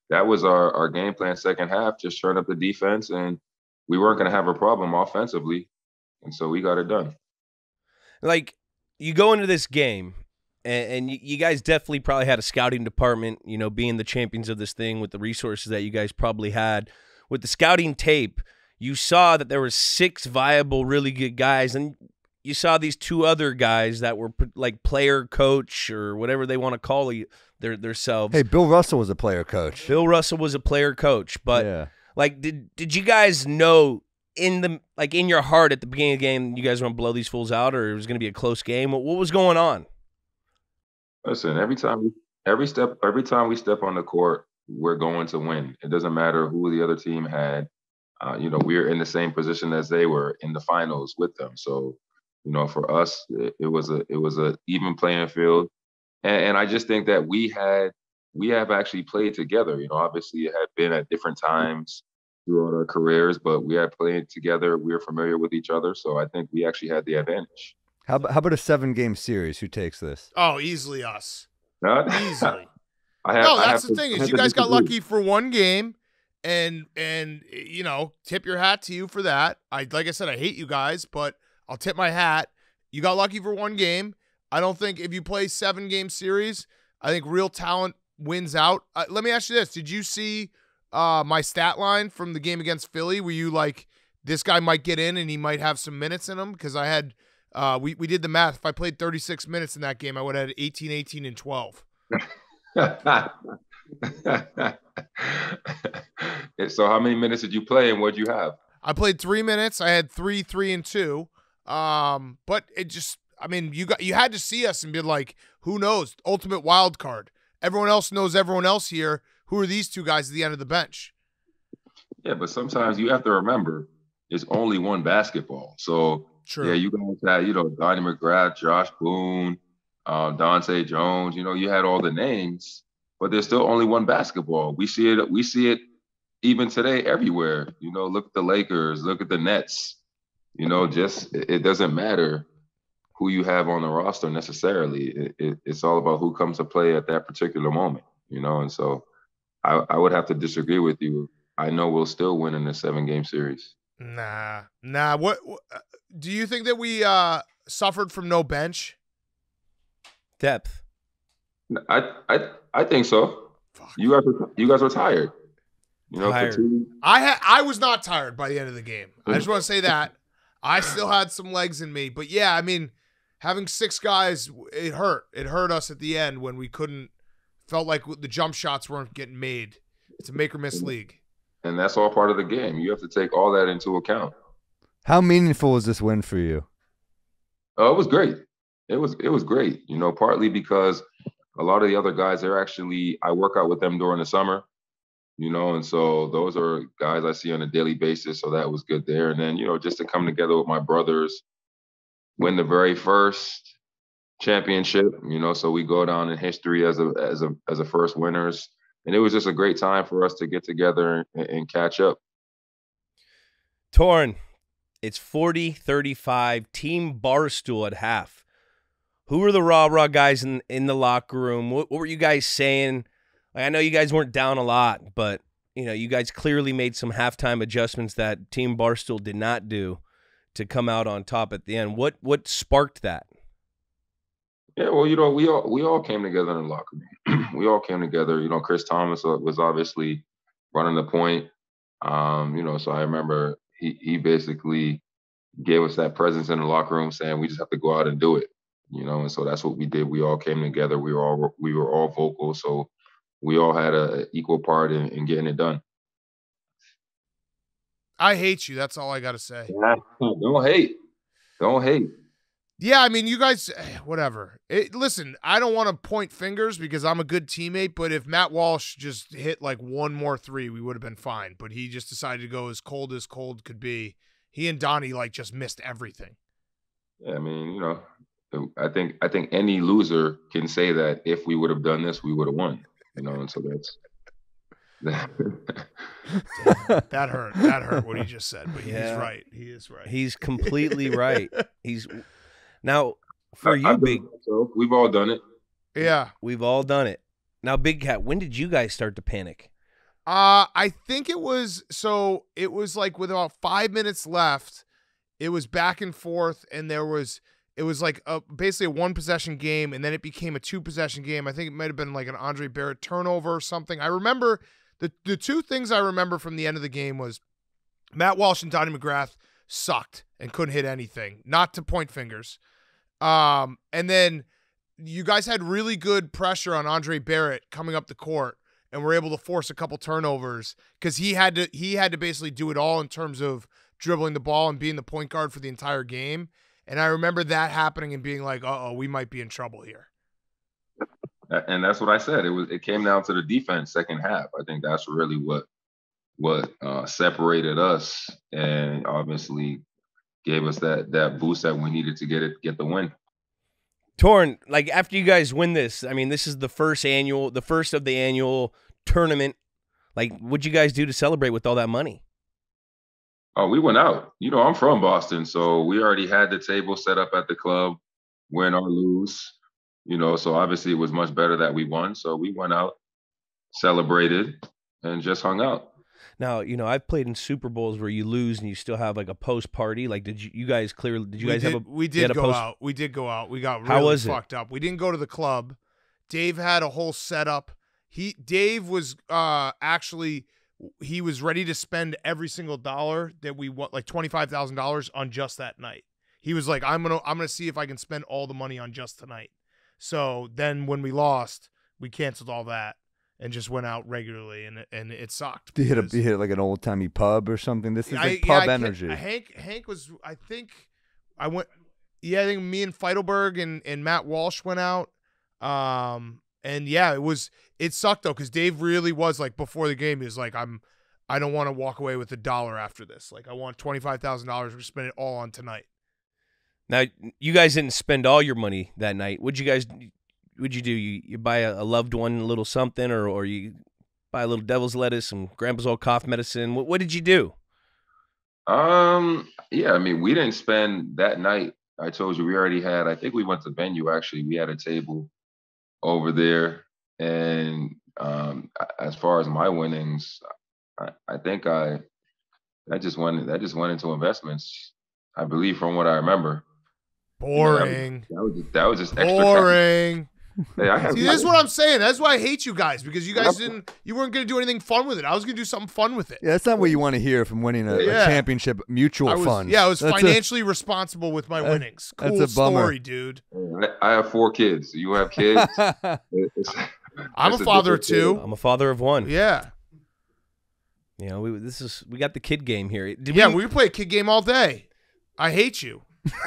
our game plan second half. Just turn up the defense, and we weren't going to have a problem offensively, and so we got it done. Like, you go into this game. And you guys definitely probably had a scouting department, you know, being the champions of this thing with the resources that you guys probably had. With the scouting tape, you saw that there were 6 viable, really good guys, and you saw these 2 other guys that were like player coach or whatever they want to call themselves. Hey, Bill Russell was a player coach. Bill Russell was a player coach, but like, did you guys know in your heart at the beginning of the game you guys were gonna blow these fools out, or it was gonna be a close game? What was going on? Listen, every time we step on the court, we're going to win. It doesn't matter who the other team had. You know, we're in the same position as they were in the finals with them. So, you know, for us, it was a even playing field. And I just think that we have actually played together. You know, obviously it had been at different times throughout our careers, but we had played together. We were familiar with each other. So I think we actually had the advantage. How about a 7-game series? Who takes this? Oh, easily us. Easily. That's the thing is you guys got lucky for one game, and you know, tip your hat to you for that. Like I said, I hate you guys, but I'll tip my hat. You got lucky for one game. I don't think if you play 7-game series, I think real talent wins out. Let me ask you this: did you see my stat line from the game against Philly? Were you like, this guy might get in and he might have some minutes in him? Because I had. We did the math. If I played 36 minutes in that game, I would have had 18, 18, and 12. So how many minutes did you play and what'd you have? I played 3 minutes. I had 3, 3, and 2. But it just, I mean, you had to see us and be like, who knows? Ultimate wild card. Everyone else knows everyone else here. Who are these 2 guys at the end of the bench? Yeah, but sometimes you have to remember it's only one basketball. So true. Yeah, you guys had, you know, Donnie McGrath, Josh Boone, Dante Jones. You know, you had all the names, but there's still only one basketball. We see it even today everywhere. You know, look at the Lakers, look at the Nets. You know, just it doesn't matter who you have on the roster necessarily. It's all about who comes to play at that particular moment. You know, and so I would have to disagree with you. I know we'll still win in the 7-game series. Nah. What do you think that we suffered from no bench depth? I think so. Fuck. You guys were tired. You know, I was not tired by the end of the game. I just want to say that I still had some legs in me. But yeah, I mean, having 6 guys, it hurt. It hurt us at the end when we couldn't. Felt like the jump shots weren't getting made. It's a make or miss league. And that's all part of the game. You have to take all that into account. How meaningful was this win for you? Oh, it was great. It was great. You know, partly because a lot of the other guys, I work out with them during the summer, you know, and so those are guys I see on a daily basis. So that was good there. And then, you know, just to come together with my brothers, win the very first championship, you know, so we go down in history as a first winners. And it was just a great time for us to get together and catch up. Torn, it's 40-35, Team Barstool at half. Who were the rah-rah guys in the locker room? What were you guys saying? Like, I know you guys weren't down a lot, but, you guys clearly made some halftime adjustments that Team Barstool did not do to come out on top at the end. What sparked that? Yeah, well, we all came together in the locker room. We all came together. Chris Thomas was obviously running the point. So I remember he basically gave us that presence in the locker room, saying we just have to go out and do it. And so that's what we did. We all came together. We were all vocal, so we all had a equal part in getting it done. I hate you. That's all I got to say. Don't hate. Don't hate. Yeah, I mean, you guys, whatever. Listen, I don't want to point fingers because I'm a good teammate, but if Matt Walsh just hit like one more three, we would have been fine. But he just decided to go as cold could be. He and Donnie just missed everything. Yeah, I mean, I think any loser can say that if we would have done this, we would have won. And so that's that hurt. That hurt what he just said, but he's right. He is right. He's completely right. Now for you, Big. So we've all done it. Yeah, we've all done it. Now, Big Cat, when did you guys start to panic? I think it was like with about 5 minutes left, it was back and forth, and it was like basically a 1-possession game, and then it became a 2-possession game. I think it might have been like an Andre Barrett turnover or something. I remember the two things I remember from the end of the game was Matt Walsh and Donnie McGrath sucked and couldn't hit anything, not to point fingers. And then you guys had really good pressure on Andre Barrett coming up the court, and were able to force a couple turnovers because he had to basically do it all in terms of dribbling the ball and being the point guard for the entire game. And I remember that happening and being like, uh-oh, we might be in trouble here. And that's what I said. It came down to the defense second half. I think that's really what separated us and obviously gave us that boost that we needed to get the win. Torn, like after you guys win this, I mean, this is the first of the annual tournament. Like, what'd you guys do to celebrate with all that money? Oh, we went out. I'm from Boston, so we already had the table set up at the club, win or lose. So obviously it was much better that we won. So we went out, celebrated, and just hung out. Now, I've played in Super Bowls where you lose and you still have like a post party. Like, did you guys have a? We did go out. We did go out. We got really fucked up. We didn't go to the club. Dave had a whole setup. Dave was actually he was ready to spend every single dollar that we want, like $25,000 on just that night. He was like, I'm gonna see if I can spend all the money on just tonight. So then when we lost, we canceled all that and just went out regularly, and it sucked. You hit like an old timey pub or something. This is like pub energy. Hank was, I think me and Feidelberg and Matt Walsh went out. And yeah, it sucked though, because Dave really was like, before the game, he was like, I don't want to walk away with $1 after this. Like, I want $25,000 to spend it all on tonight. Now, you guys didn't spend all your money that night. What'd you do? You buy a loved one a little something, or you buy a little devil's lettuce, some grandpa's old cough medicine? What did you do? Yeah, I mean, we didn't spend that night. I told you we already had, I think we went to venue, actually. We had a table over there. And as far as my winnings, I think that just went into investments, I believe, from what I remember. Boring. That was just extra. Boring. Hey, See, this is what I'm saying. That's why I hate you guys, because you guys you weren't going to do anything fun with it. I was going to do something fun with it. Yeah, that's not what you want to hear from winning a championship mutual funds. Yeah, I was financially rescible with my winnings. Cool that's a bummer. Story, dude. I have 4 kids. You have kids? I'm a father of 2. I'm a father of 1. Yeah. We got the kid game here. We play a kid game all day. I hate you.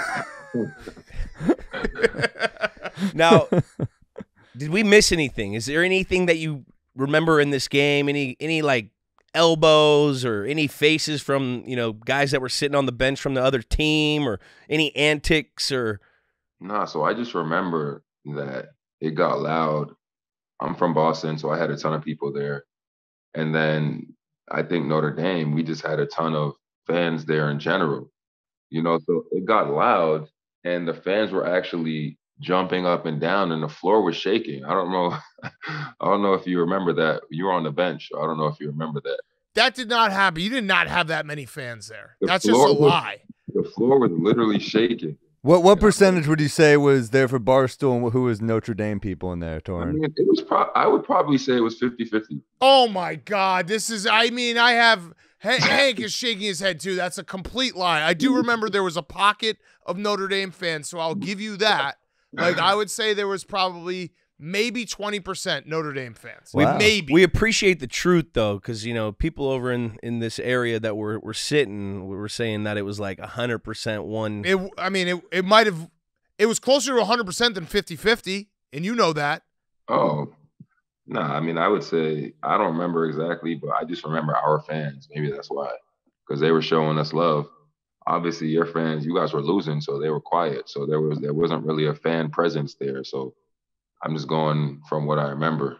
Now, did we miss anything? Is there anything that you remember in this game? Any like elbows or any faces from, guys that were sitting on the bench from the other team, or any antics or? No, so I just remember that it got loud. I'm from Boston, so I had a ton of people there. And then I think Notre Dame, we just had a ton of fans there in general. So it got loud, and the fans were actually jumping up and down, and the floor was shaking. I don't know. I don't know if you remember that. You were on the bench. I don't know if you remember that. That did not happen. You did not have that many fans there. The That's just a lie. The floor was literally shaking. What percentage would you say was there for Barstool, and who was Notre Dame people in there, Torin? I mean, it was. I would probably say it was 50-50. Oh my God! This is. I mean, I have. Hank is shaking his head too. That's a complete lie. I do remember there was a pocket of Notre Dame fans, so I'll give you that. Like, I would say there was probably maybe 20% Notre Dame fans. Wow. Maybe. We appreciate the truth, though, because, you know, people over in this area that were sitting, we were saying that it was like 100% one. It might have – it was closer to 100% than 50-50, and you know that. Oh, no. I mean, I would say I don't remember exactly, but I just remember our fans. Maybe that's why, because they were showing us love. Obviously, your fans, you guys were losing, so they were quiet. So there wasn't really a fan presence there. So I'm just going from what I remember.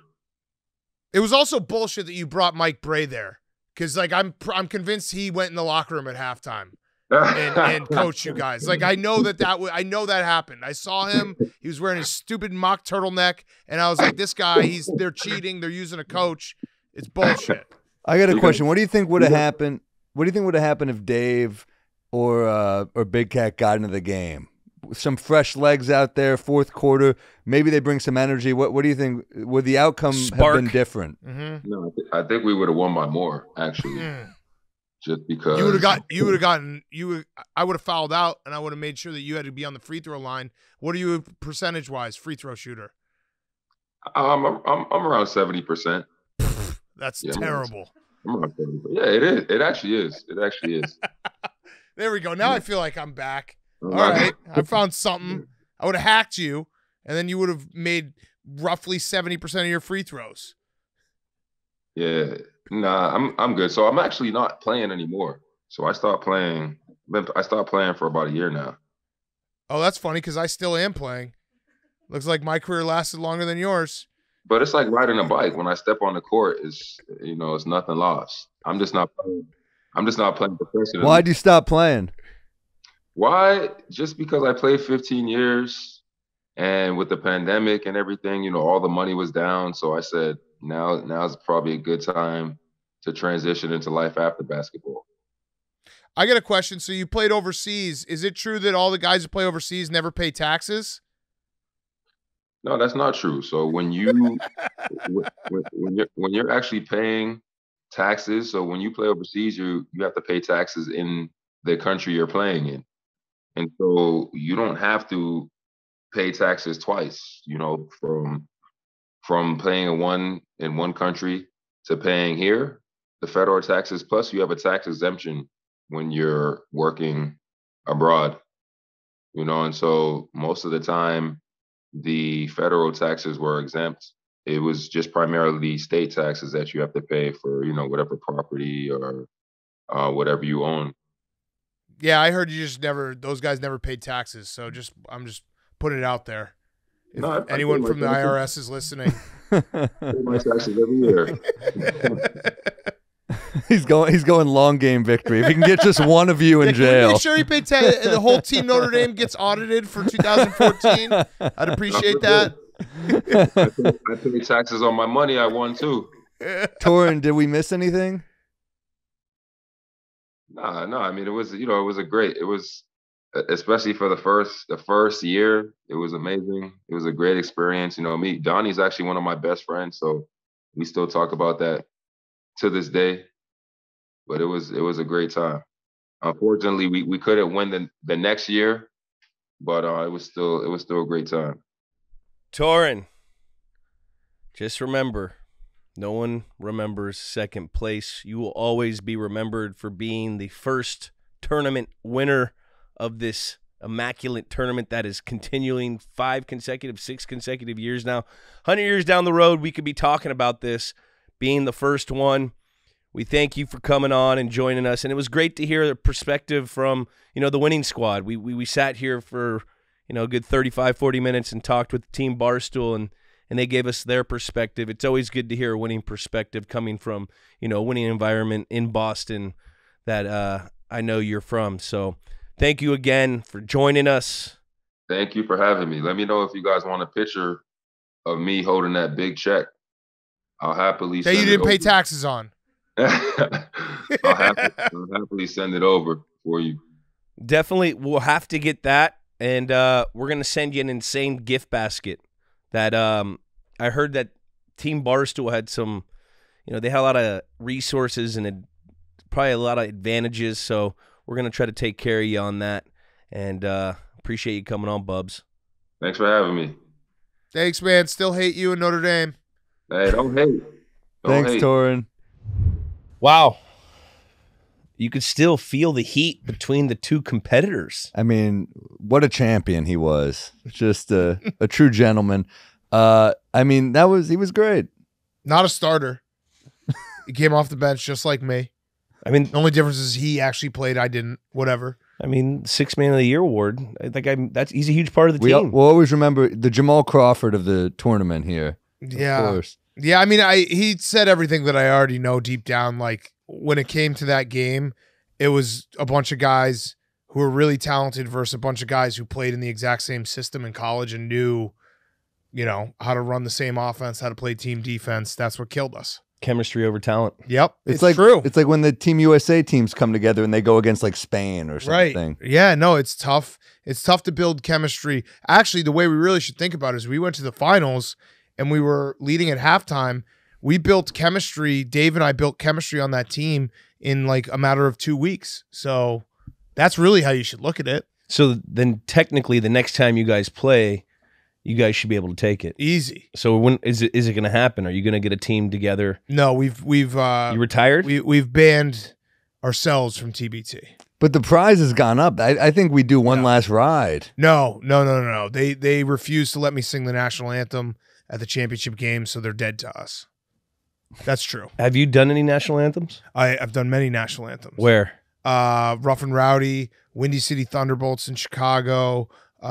It was also bullshit that you brought Mike Bray there, because like I'm convinced he went in the locker room at halftime and coached you guys. Like I know that happened. I saw him. He was wearing his stupid mock turtleneck, and I was like, this guy, they're cheating. They're using a coach. It's bullshit. I got a question. What do you think would have happened? What do you think would have happened if Dave or Big Cat got into the game? Some fresh legs out there, fourth quarter. Maybe they bring some energy. What do you think? Would the outcome have been different? Mm-hmm. No, I think we would have won by more, actually. Just because I would have fouled out, and I would have made sure that you had to be on the free throw line. What are you percentage-wise, free throw shooter? I'm around 70%. That's terrible. I'm around 70%. Yeah, it is. It actually is. It actually is. There we go. Now I feel like I'm back. All right, I found something. I would have hacked you, and then you would have made roughly 70% of your free throws. Yeah, nah, I'm good. So I'm actually not playing anymore. So I stopped playing. I stopped playing for about a year now. Oh, that's funny because I still am playing. Looks like my career lasted longer than yours. But it's like riding a bike. When I step on the court, it's nothing lost. I'm just not playing. I'm just not playing professionally. Why'd you stop playing? Why? Just because I played 15 years, and with the pandemic and everything, all the money was down. So I said, now's probably a good time to transition into life after basketball. I got a question. So you played overseas. Is it true that all the guys who play overseas never pay taxes? No, that's not true. So when you're actually paying taxes, so when you play overseas, you have to pay taxes in the country you're playing in. And so you don't have to pay taxes twice, from paying in one country to paying here, the federal taxes, plus you have a tax exemption when you're working abroad, and so most of the time the federal taxes were exempt. It was just primarily state taxes that you have to pay for, whatever property or whatever you own. Yeah, I heard those guys never paid taxes. So I'm just putting it out there. If anyone from the IRS is listening. My taxes every year. He's going long game victory. If he can get just one of you in jail. Make sure he paid the whole team Notre Dame gets audited for 2014. I'd appreciate that. I pay taxes on my money I won too. Torin, did we miss anything? No. I mean, it was especially for the first year. It was amazing. It was a great experience. Donnie's actually one of my best friends, so we still talk about that to this day. But it was a great time. Unfortunately, we couldn't win the next year, but it was still a great time. Torin, just remember, no one remembers second place. You will always be remembered for being the first tournament winner of this immaculate tournament that is continuing 6 consecutive years now. 100 years down the road, we could be talking about this being the first one. We thank you for coming on and joining us, and it was great to hear the perspective from the winning squad. We sat here for a good 35-40 minutes and talked with Team Barstool, and they gave us their perspective. It's always good to hear a winning perspective coming from a winning environment in Boston that I know you're from. So thank you again for joining us. Thank you for having me. Let me know if you guys want a picture of me holding that big check. I'll happily That send you didn't it pay over. taxes on. I'll happily send it over for you. Definitely, we'll have to get that, and we're gonna send you an insane gift basket. That I heard that Team Barstool had some, they had a lot of resources and probably a lot of advantages. So we're gonna try to take care of you on that, and appreciate you coming on, Bubs. Thanks for having me. Thanks, man. Still hate you in Notre Dame. Hey, don't hate. Thanks, hate. Torin. Wow. You could still feel the heat between the two competitors. I mean, what a champion he was. Just a true gentleman. I mean, he was great. Not a starter. He came off the bench just like me. I mean, The only difference is he actually played. I didn't. Whatever. I mean, 6th Man of the Year award. I think he's a huge part of the team. We'll always remember the Jamal Crawford of the tournament here. Yeah. Of course. Yeah, I mean, he said everything that I already know deep down. Like, when it came to that game, it was a bunch of guys who were really talented versus a bunch of guys who played in the exact same system in college and knew, how to run the same offense, how to play team defense. That's what killed us. Chemistry over talent. Yep, it's like true. It's like when the Team USA teams come together and they go against like Spain or something. Right. Yeah, no, it's tough. It's tough to build chemistry. Actually, the way we really should think about it is we went to the finals and we were leading at halftime. We built chemistry. Dave and I built chemistry on that team in like a matter of 2 weeks. So that's really how you should look at it. So then technically the next time you guys play, you guys should be able to take it. Easy. So when is it going to happen? Are you going to get a team together? No, we've You retired? we've banned ourselves from TBT. But the prize has gone up. I think we do one last ride. No. They refused to let me sing the national anthem at the championship game, so they're dead to us. That's true. Have you done any national anthems? I've done many national anthems. Where? Rough and Rowdy, Windy City Thunderbolts in Chicago.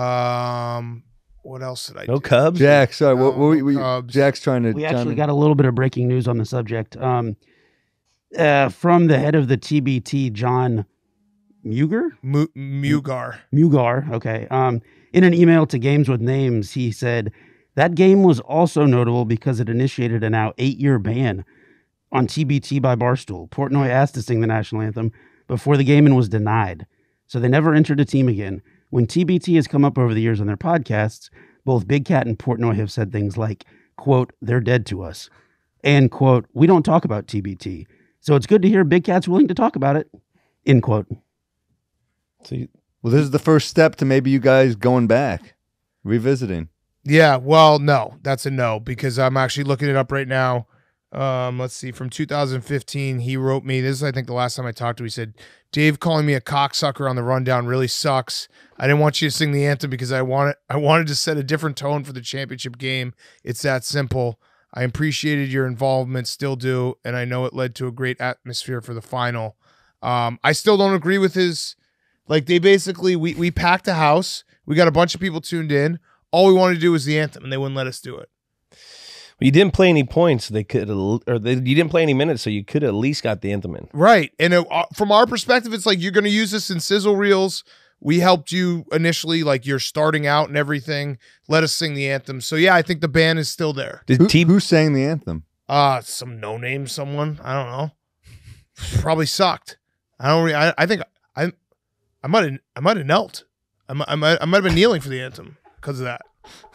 What else did I do? No Cubs? Jack, sorry. No, what Cubs. Jack's trying to. We actually got a little bit of breaking news on the subject. From the head of the TBT, John Mugar? Mugar, okay. In an email to Games with Names, he said, that game was also notable because it initiated a now 8-year ban on TBT by Barstool. Portnoy asked to sing the national anthem before the game and was denied. So they never entered a team again. When TBT has come up over the years on their podcasts, both Big Cat and Portnoy have said things like, quote, they're dead to us, and, quote, we don't talk about TBT. So it's good to hear Big Cat's willing to talk about it, end quote. Well, this is the first step to maybe you guys going back, revisiting. Yeah, well, no, that's a no, because I'm actually looking it up right now. Let's see, from 2015, he wrote me, this is, I think, the last time I talked to him, he said, Dave calling me a cocksucker on the rundown really sucks. I didn't want you to sing the anthem because I wanted to set a different tone for the championship game. It's that simple. I appreciated your involvement, still do, and I know it led to a great atmosphere for the final. I still don't agree with his, like, they basically, we packed a house, we got a bunch of people tuned in, all we wanted to do was the anthem, and they wouldn't let us do it. Well, you didn't play any points. You didn't play any minutes, so you could at least got the anthem in. Right. And from our perspective, it's like you're going to use this in sizzle reels. We helped you initially, like you're starting out and everything. Let us sing the anthem. So, yeah, I think the band is still there. Who sang the anthem? Some no-name someone. I don't know. Probably sucked. I think I might have knelt. I might have been kneeling for the anthem because of that.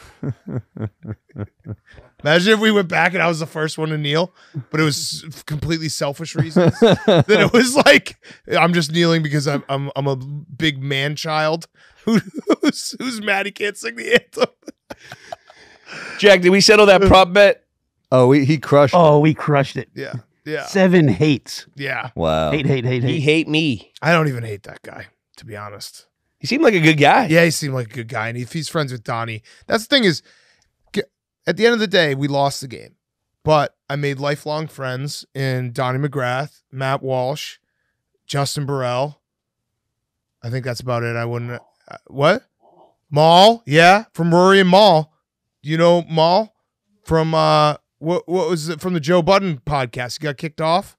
Imagine if we went back and I was the first one to kneel, but it was completely selfish reasons. Then it was like I'm just kneeling because I'm a big man child who's mad he can't sing the anthem. Jack, did we settle that prop bet? Oh, he crushed it. Oh, we crushed it. Yeah. 7 hates. Yeah. Wow. Hate. He hate me. I don't even hate that guy, to be honest. He seemed like a good guy. Yeah, he seemed like a good guy, and if he's friends with Donnie, that's the thing is, at the end of the day, we lost the game, but I made lifelong friends in Donnie McGrath, Matt Walsh, Justin Burrell. I think that's about it. I wouldn't. What? Maul? Yeah, from Rory and Maul. You know Maul from what was it from the Joe Budden podcast? He got kicked off.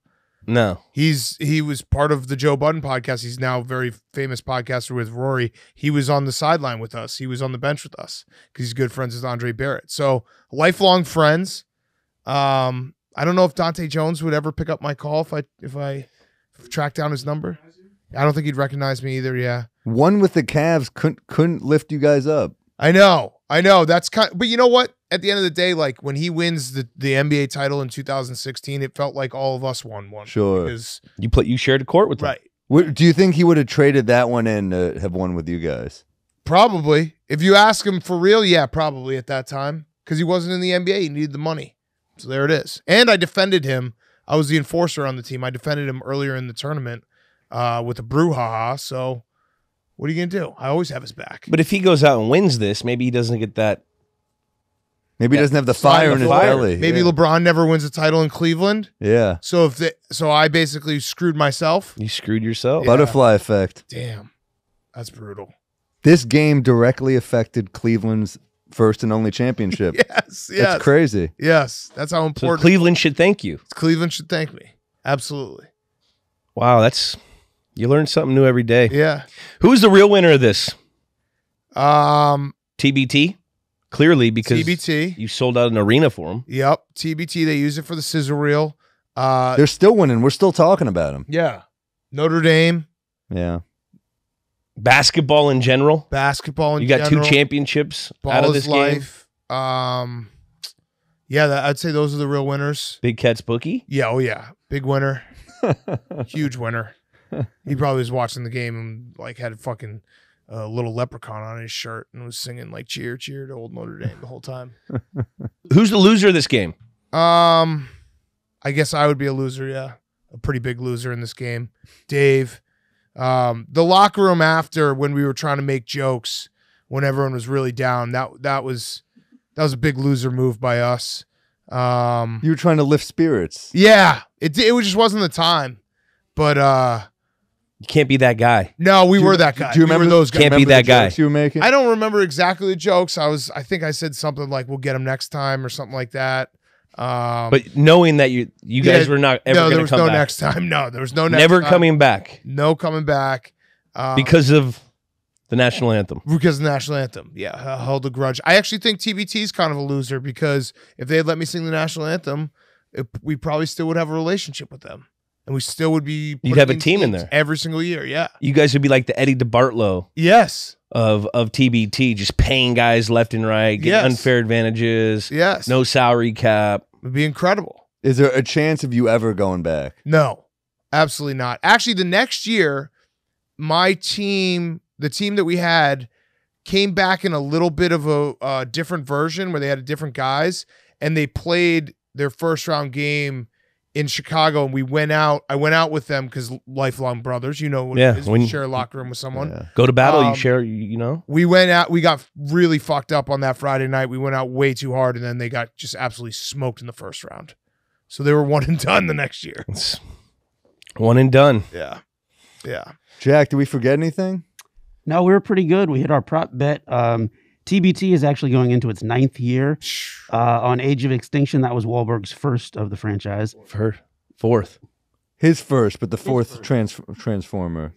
No. He was part of the Joe Budden podcast. He's now a very famous podcaster with Rory. He was on the sideline with us. He was on the bench with us because he's good friends with Andre Barrett. So lifelong friends. I don't know if Dante Jones would ever pick up my call if I track down his number. I don't think he'd recognize me either. Yeah. One with the Cavs couldn't lift you guys up. I know. That's but you know what? At the end of the day, like when he wins the NBA title in 2016, it felt like all of us won one. Sure. Because, You shared a court with him. right. Do you think he would have traded that one in to have won with you guys? Probably. If you ask him for real, yeah, probably at that time. Because he wasn't in the NBA. He needed the money. So there it is. And I defended him. I was the enforcer on the team. I defended him earlier in the tournament with a brouhaha. So what are you going to do? I always have his back. But if he goes out and wins this, maybe he doesn't get that. Maybe he doesn't have the fire in his belly. Maybe Yeah. LeBron never wins a title in Cleveland. Yeah. So I basically screwed myself. You screwed yourself. Yeah. Butterfly effect. Damn. That's brutal. This game directly affected Cleveland's first and only championship. Yes. That's crazy. Yes. That's how So important Cleveland should thank you. Cleveland should thank me. Absolutely. Wow, you learn something new every day. Yeah. Who's the real winner of this? TBT? Clearly, because TBT. you sold out an arena for them. Yep. TBT. They use it for the sizzle reel. They're still winning. We're still talking about them. Yeah. Notre Dame. Yeah. Basketball In general. in You got general. 2 championships Ball out of is this game. life. Yeah, I'd say those are the real winners. Big Cat's bookie. Yeah. Oh, yeah. Big winner. Huge winner. He probably was watching the game and like had a fucking little leprechaun on his shirt and was singing like cheer, cheer to old Notre Dame the whole time. Who's the loser of this game? I guess I would be a loser, yeah. A pretty big loser in this game. Dave. The locker room after when we were trying to make jokes when everyone was really down, that was a big loser move by us. You were trying to lift spirits. Yeah. It just wasn't the time. But You can't be that guy. no, we were that guy. Do you We were remember those guys? Can't be remember the that guy. jokes you were making? I don't remember exactly the jokes. I think I said something like we'll get him next time or something like that. But knowing that you guys were not ever no, there going was to come no back. next time. No, there was no next Never time. coming back No coming back. because of the national anthem. Because of the national anthem. Yeah, I hold a grudge. I actually think TBT is kind of a loser because if they had let me sing the national anthem, we probably still would have a relationship with them. And we still would be You'd have a putting team in teams there. every single year. Yeah. You guys would be like the Eddie DeBartolo Yes. of TBT, just paying guys left and right, getting Yes. unfair advantages, Yes. no salary cap. It'd be incredible. Is there a chance of you ever going back? No, absolutely not. Actually, the next year, my team, the team that we had, came back in a little bit of a different version where they had different guys, and they played their first round game in Chicago, and I went out with them because lifelong brothers, you know what Yeah, it is. when- We share a locker room with someone. Yeah. Go to battle, you Um, share, you know? We went out, we got really fucked up on that Friday night. We went out way too hard, and then they got just absolutely smoked in the first round. So they were one and done the next year. It's one and done. Yeah. Yeah. Jack, did we forget anything? No, we were pretty good. We hit our prop bet. TBT is actually going into its 9th year. On Age of Extinction, that was Wahlberg's first of the franchise. For 4th. His first, but the fourth Transformer.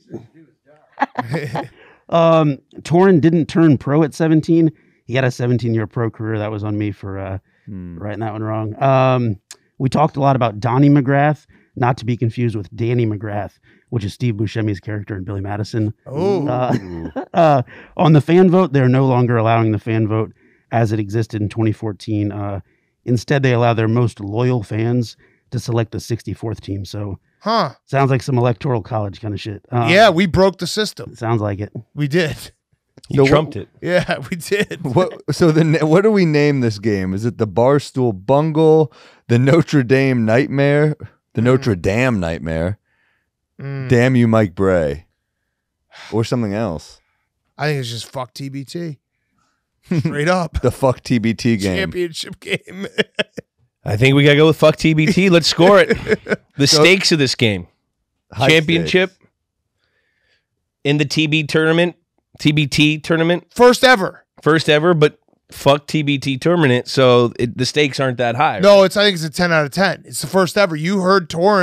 Torrin didn't turn pro at 17. He had a 17-year pro career. That was on me for writing that one wrong. We talked a lot about Donnie McGrath, not to be confused with Danny McGrath, which is Steve Buscemi's character in Billy Madison. Oh. On the fan vote, they're no longer allowing the fan vote as it existed in 2014. Instead, they allow their most loyal fans to select the 64th team. So sounds like some electoral college kind of shit. Yeah, we broke the system. Sounds like it. We did. You So trumped it. Yeah, we did. What do we name this game? Is it the Barstool Bungle, the Notre Dame Nightmare, the Notre Dame Nightmare? Damn you, Mike Bray, or something else? I think it's just fuck TBT. Straight up. The fuck TBT game. Championship game. I think we got to go with fuck TBT. Let's score it. The stakes of this game. High Championship in the TBT tournament. First ever. First ever, but fuck TBT tournament. So the stakes aren't that high. No, I think it's a 10 out of 10. It's the first ever. You heard Torrin.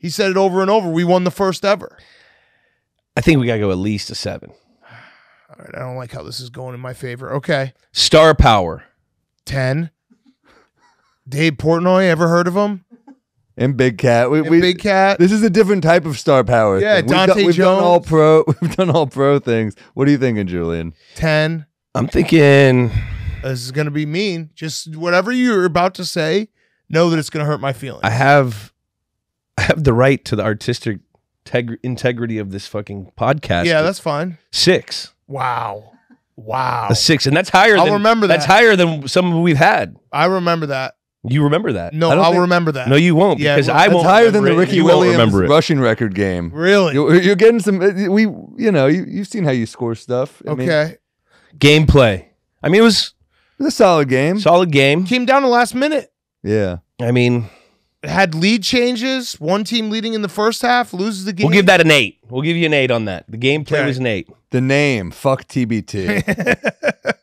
He said it over and over. We won the first ever. I think we got to go at least a 7. All right, I don't like how this is going in my favor. Okay. Star power. 10. Dave Portnoy, ever heard of him? And Big Cat. Big Cat. This is a different type of star power. Yeah, thing. Dante we've done Jones. all pro. We've done all pro things. What are you thinking, Julian? 10. I'm thinking This is going to be mean. Just whatever you're about to say, know that it's going to hurt my feelings. I have the right to the artistic integrity of this fucking podcast. Yeah, that's fine. 6. Wow. A 6, and that's higher. I'll remember that. That's higher than some we've had. I remember that. You remember that? No, I'll remember that. No, you won't. Yeah, because well, I That's won't. higher than the remember it. Ricky You won't Williams remember it. rushing record game. Really? You're getting some. You've seen how you score stuff. I mean, Okay. Gameplay. I mean, it was it's a solid game. solid game. Came down to last minute. Yeah. I mean, It had lead changes. One team leading in the first half loses the game. we'll give that an 8. We'll give you an 8 on that. The gameplay Okay. was an 8. The name, fuck TBT.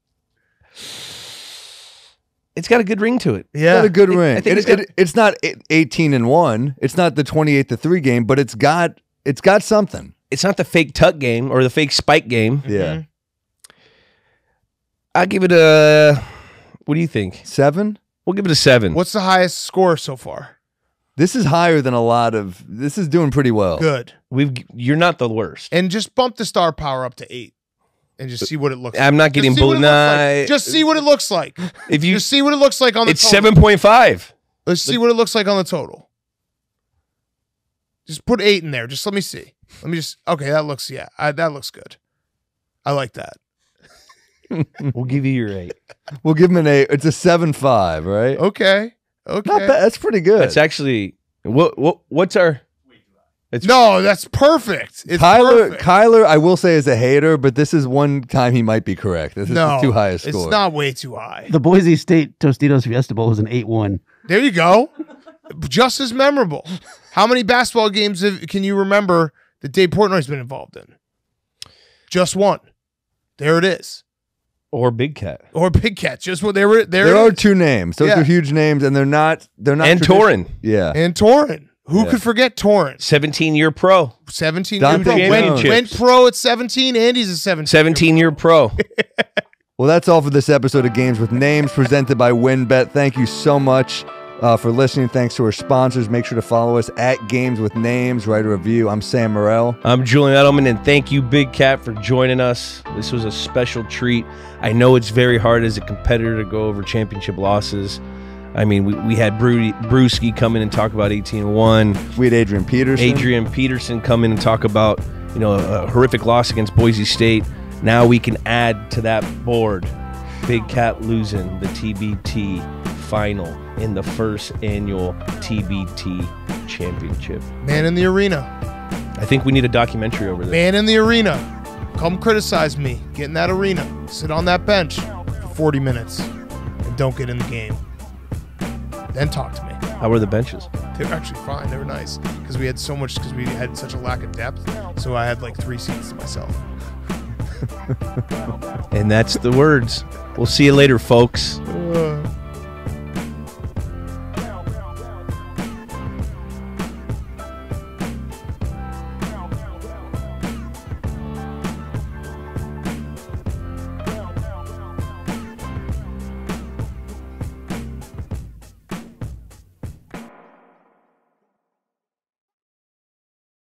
It's got a good ring to it. Yeah. Got a good I ring. think It's not 18-1. It's not the 28-3 game, but it's got something. It's not the fake tuck game or the fake spike game. Yeah. I'll give it a. What do you think? 7. We'll give it a 7. What's the highest score so far? This is higher than a lot of. This is doing pretty well. Good. You're not the worst. And just bump the star power up to 8 and just see what it looks like. I'm not getting Just see what bullied. it looks like. Just see what it looks like. If you, Just see what it looks like on the it's total. 7.5. Let's see what it looks like on the total. Just put 8 in there. Just let me see. Okay, that looks, that looks good. I like that. We'll give you your 8. We'll give him an 8. It's a 7.5, right? Okay. Not bad. That's pretty good. That's actually what's our? No, that's perfect. It's perfect. Kyler, I will say, is a hater, but this is one time he might be correct. This is too high a score. It's not way too high. The Boise State Tostitos Fiesta Bowl was an 8-1. There you go. Just as memorable. How many basketball games can you remember that Dave Portnoy's been involved in? Just one. There it is. Or Big Cat. Or Big Cat. Just what there. There are 2 names. Those are huge names, and they're not. And Torin. Yeah. And Torin. Who could forget Torin? 17-year pro. 17-year pro. Championships. Went pro at 17, and he's a 17. 17-year pro. Well, that's all for this episode of Games with Names presented by WynnBET. Thank you so much for listening. Thanks to our sponsors. Make sure to follow us at Games with Names. Write a review. I'm Sam Morril. I'm Julian Edelman, and thank you, Big Cat, for joining us. This was a special treat. I know it's very hard as a competitor to go over championship losses. I mean, we had Brewski come in and talk about 18-1. We had Adrian Peterson come in and talk about, a horrific loss against Boise State. Now we can add to that board Big Cat losing the TBT final in the first annual TBT championship. Man in the arena. I think we need a documentary over there. Man in the arena. Come criticize me. Get in that arena. Sit on that bench for 40 minutes and don't get in the game. Then talk to me. How were the benches? They were actually fine. They were nice because we had such a lack of depth. So I had like 3 seats to myself. And that's the words. We'll see you later, folks.